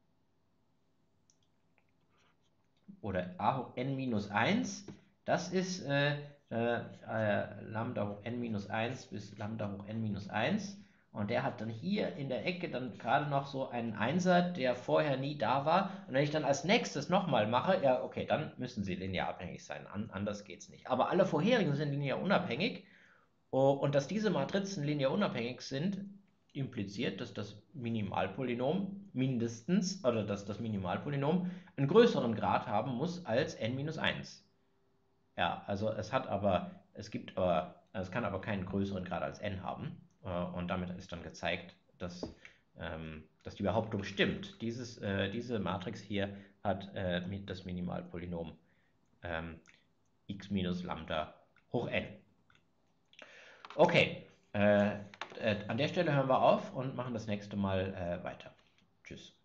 oder a hoch n minus eins. Das ist äh, äh, äh, Lambda hoch n minus eins bis Lambda hoch n minus eins. Und der hat dann hier in der Ecke dann gerade noch so einen Einser, der vorher nie da war. Und wenn ich dann als nächstes nochmal mache, ja, okay, dann müssen sie linear abhängig sein. An, anders geht es nicht. Aber alle vorherigen sind linear unabhängig. Oh, und dass diese Matrizen linear unabhängig sind, impliziert, dass das Minimalpolynom mindestens, oder dass das Minimalpolynom einen größeren Grad haben muss als n minus eins. Ja, also es hat aber, es gibt aber, es kann aber keinen größeren Grad als n haben. Und damit ist dann gezeigt, dass, ähm, dass die Behauptung stimmt. Dieses, äh, diese Matrix hier hat äh, das Minimalpolynom ähm, x minus Lambda hoch n. Okay, äh, äh, an der Stelle hören wir auf und machen das nächste Mal äh, weiter. Tschüss.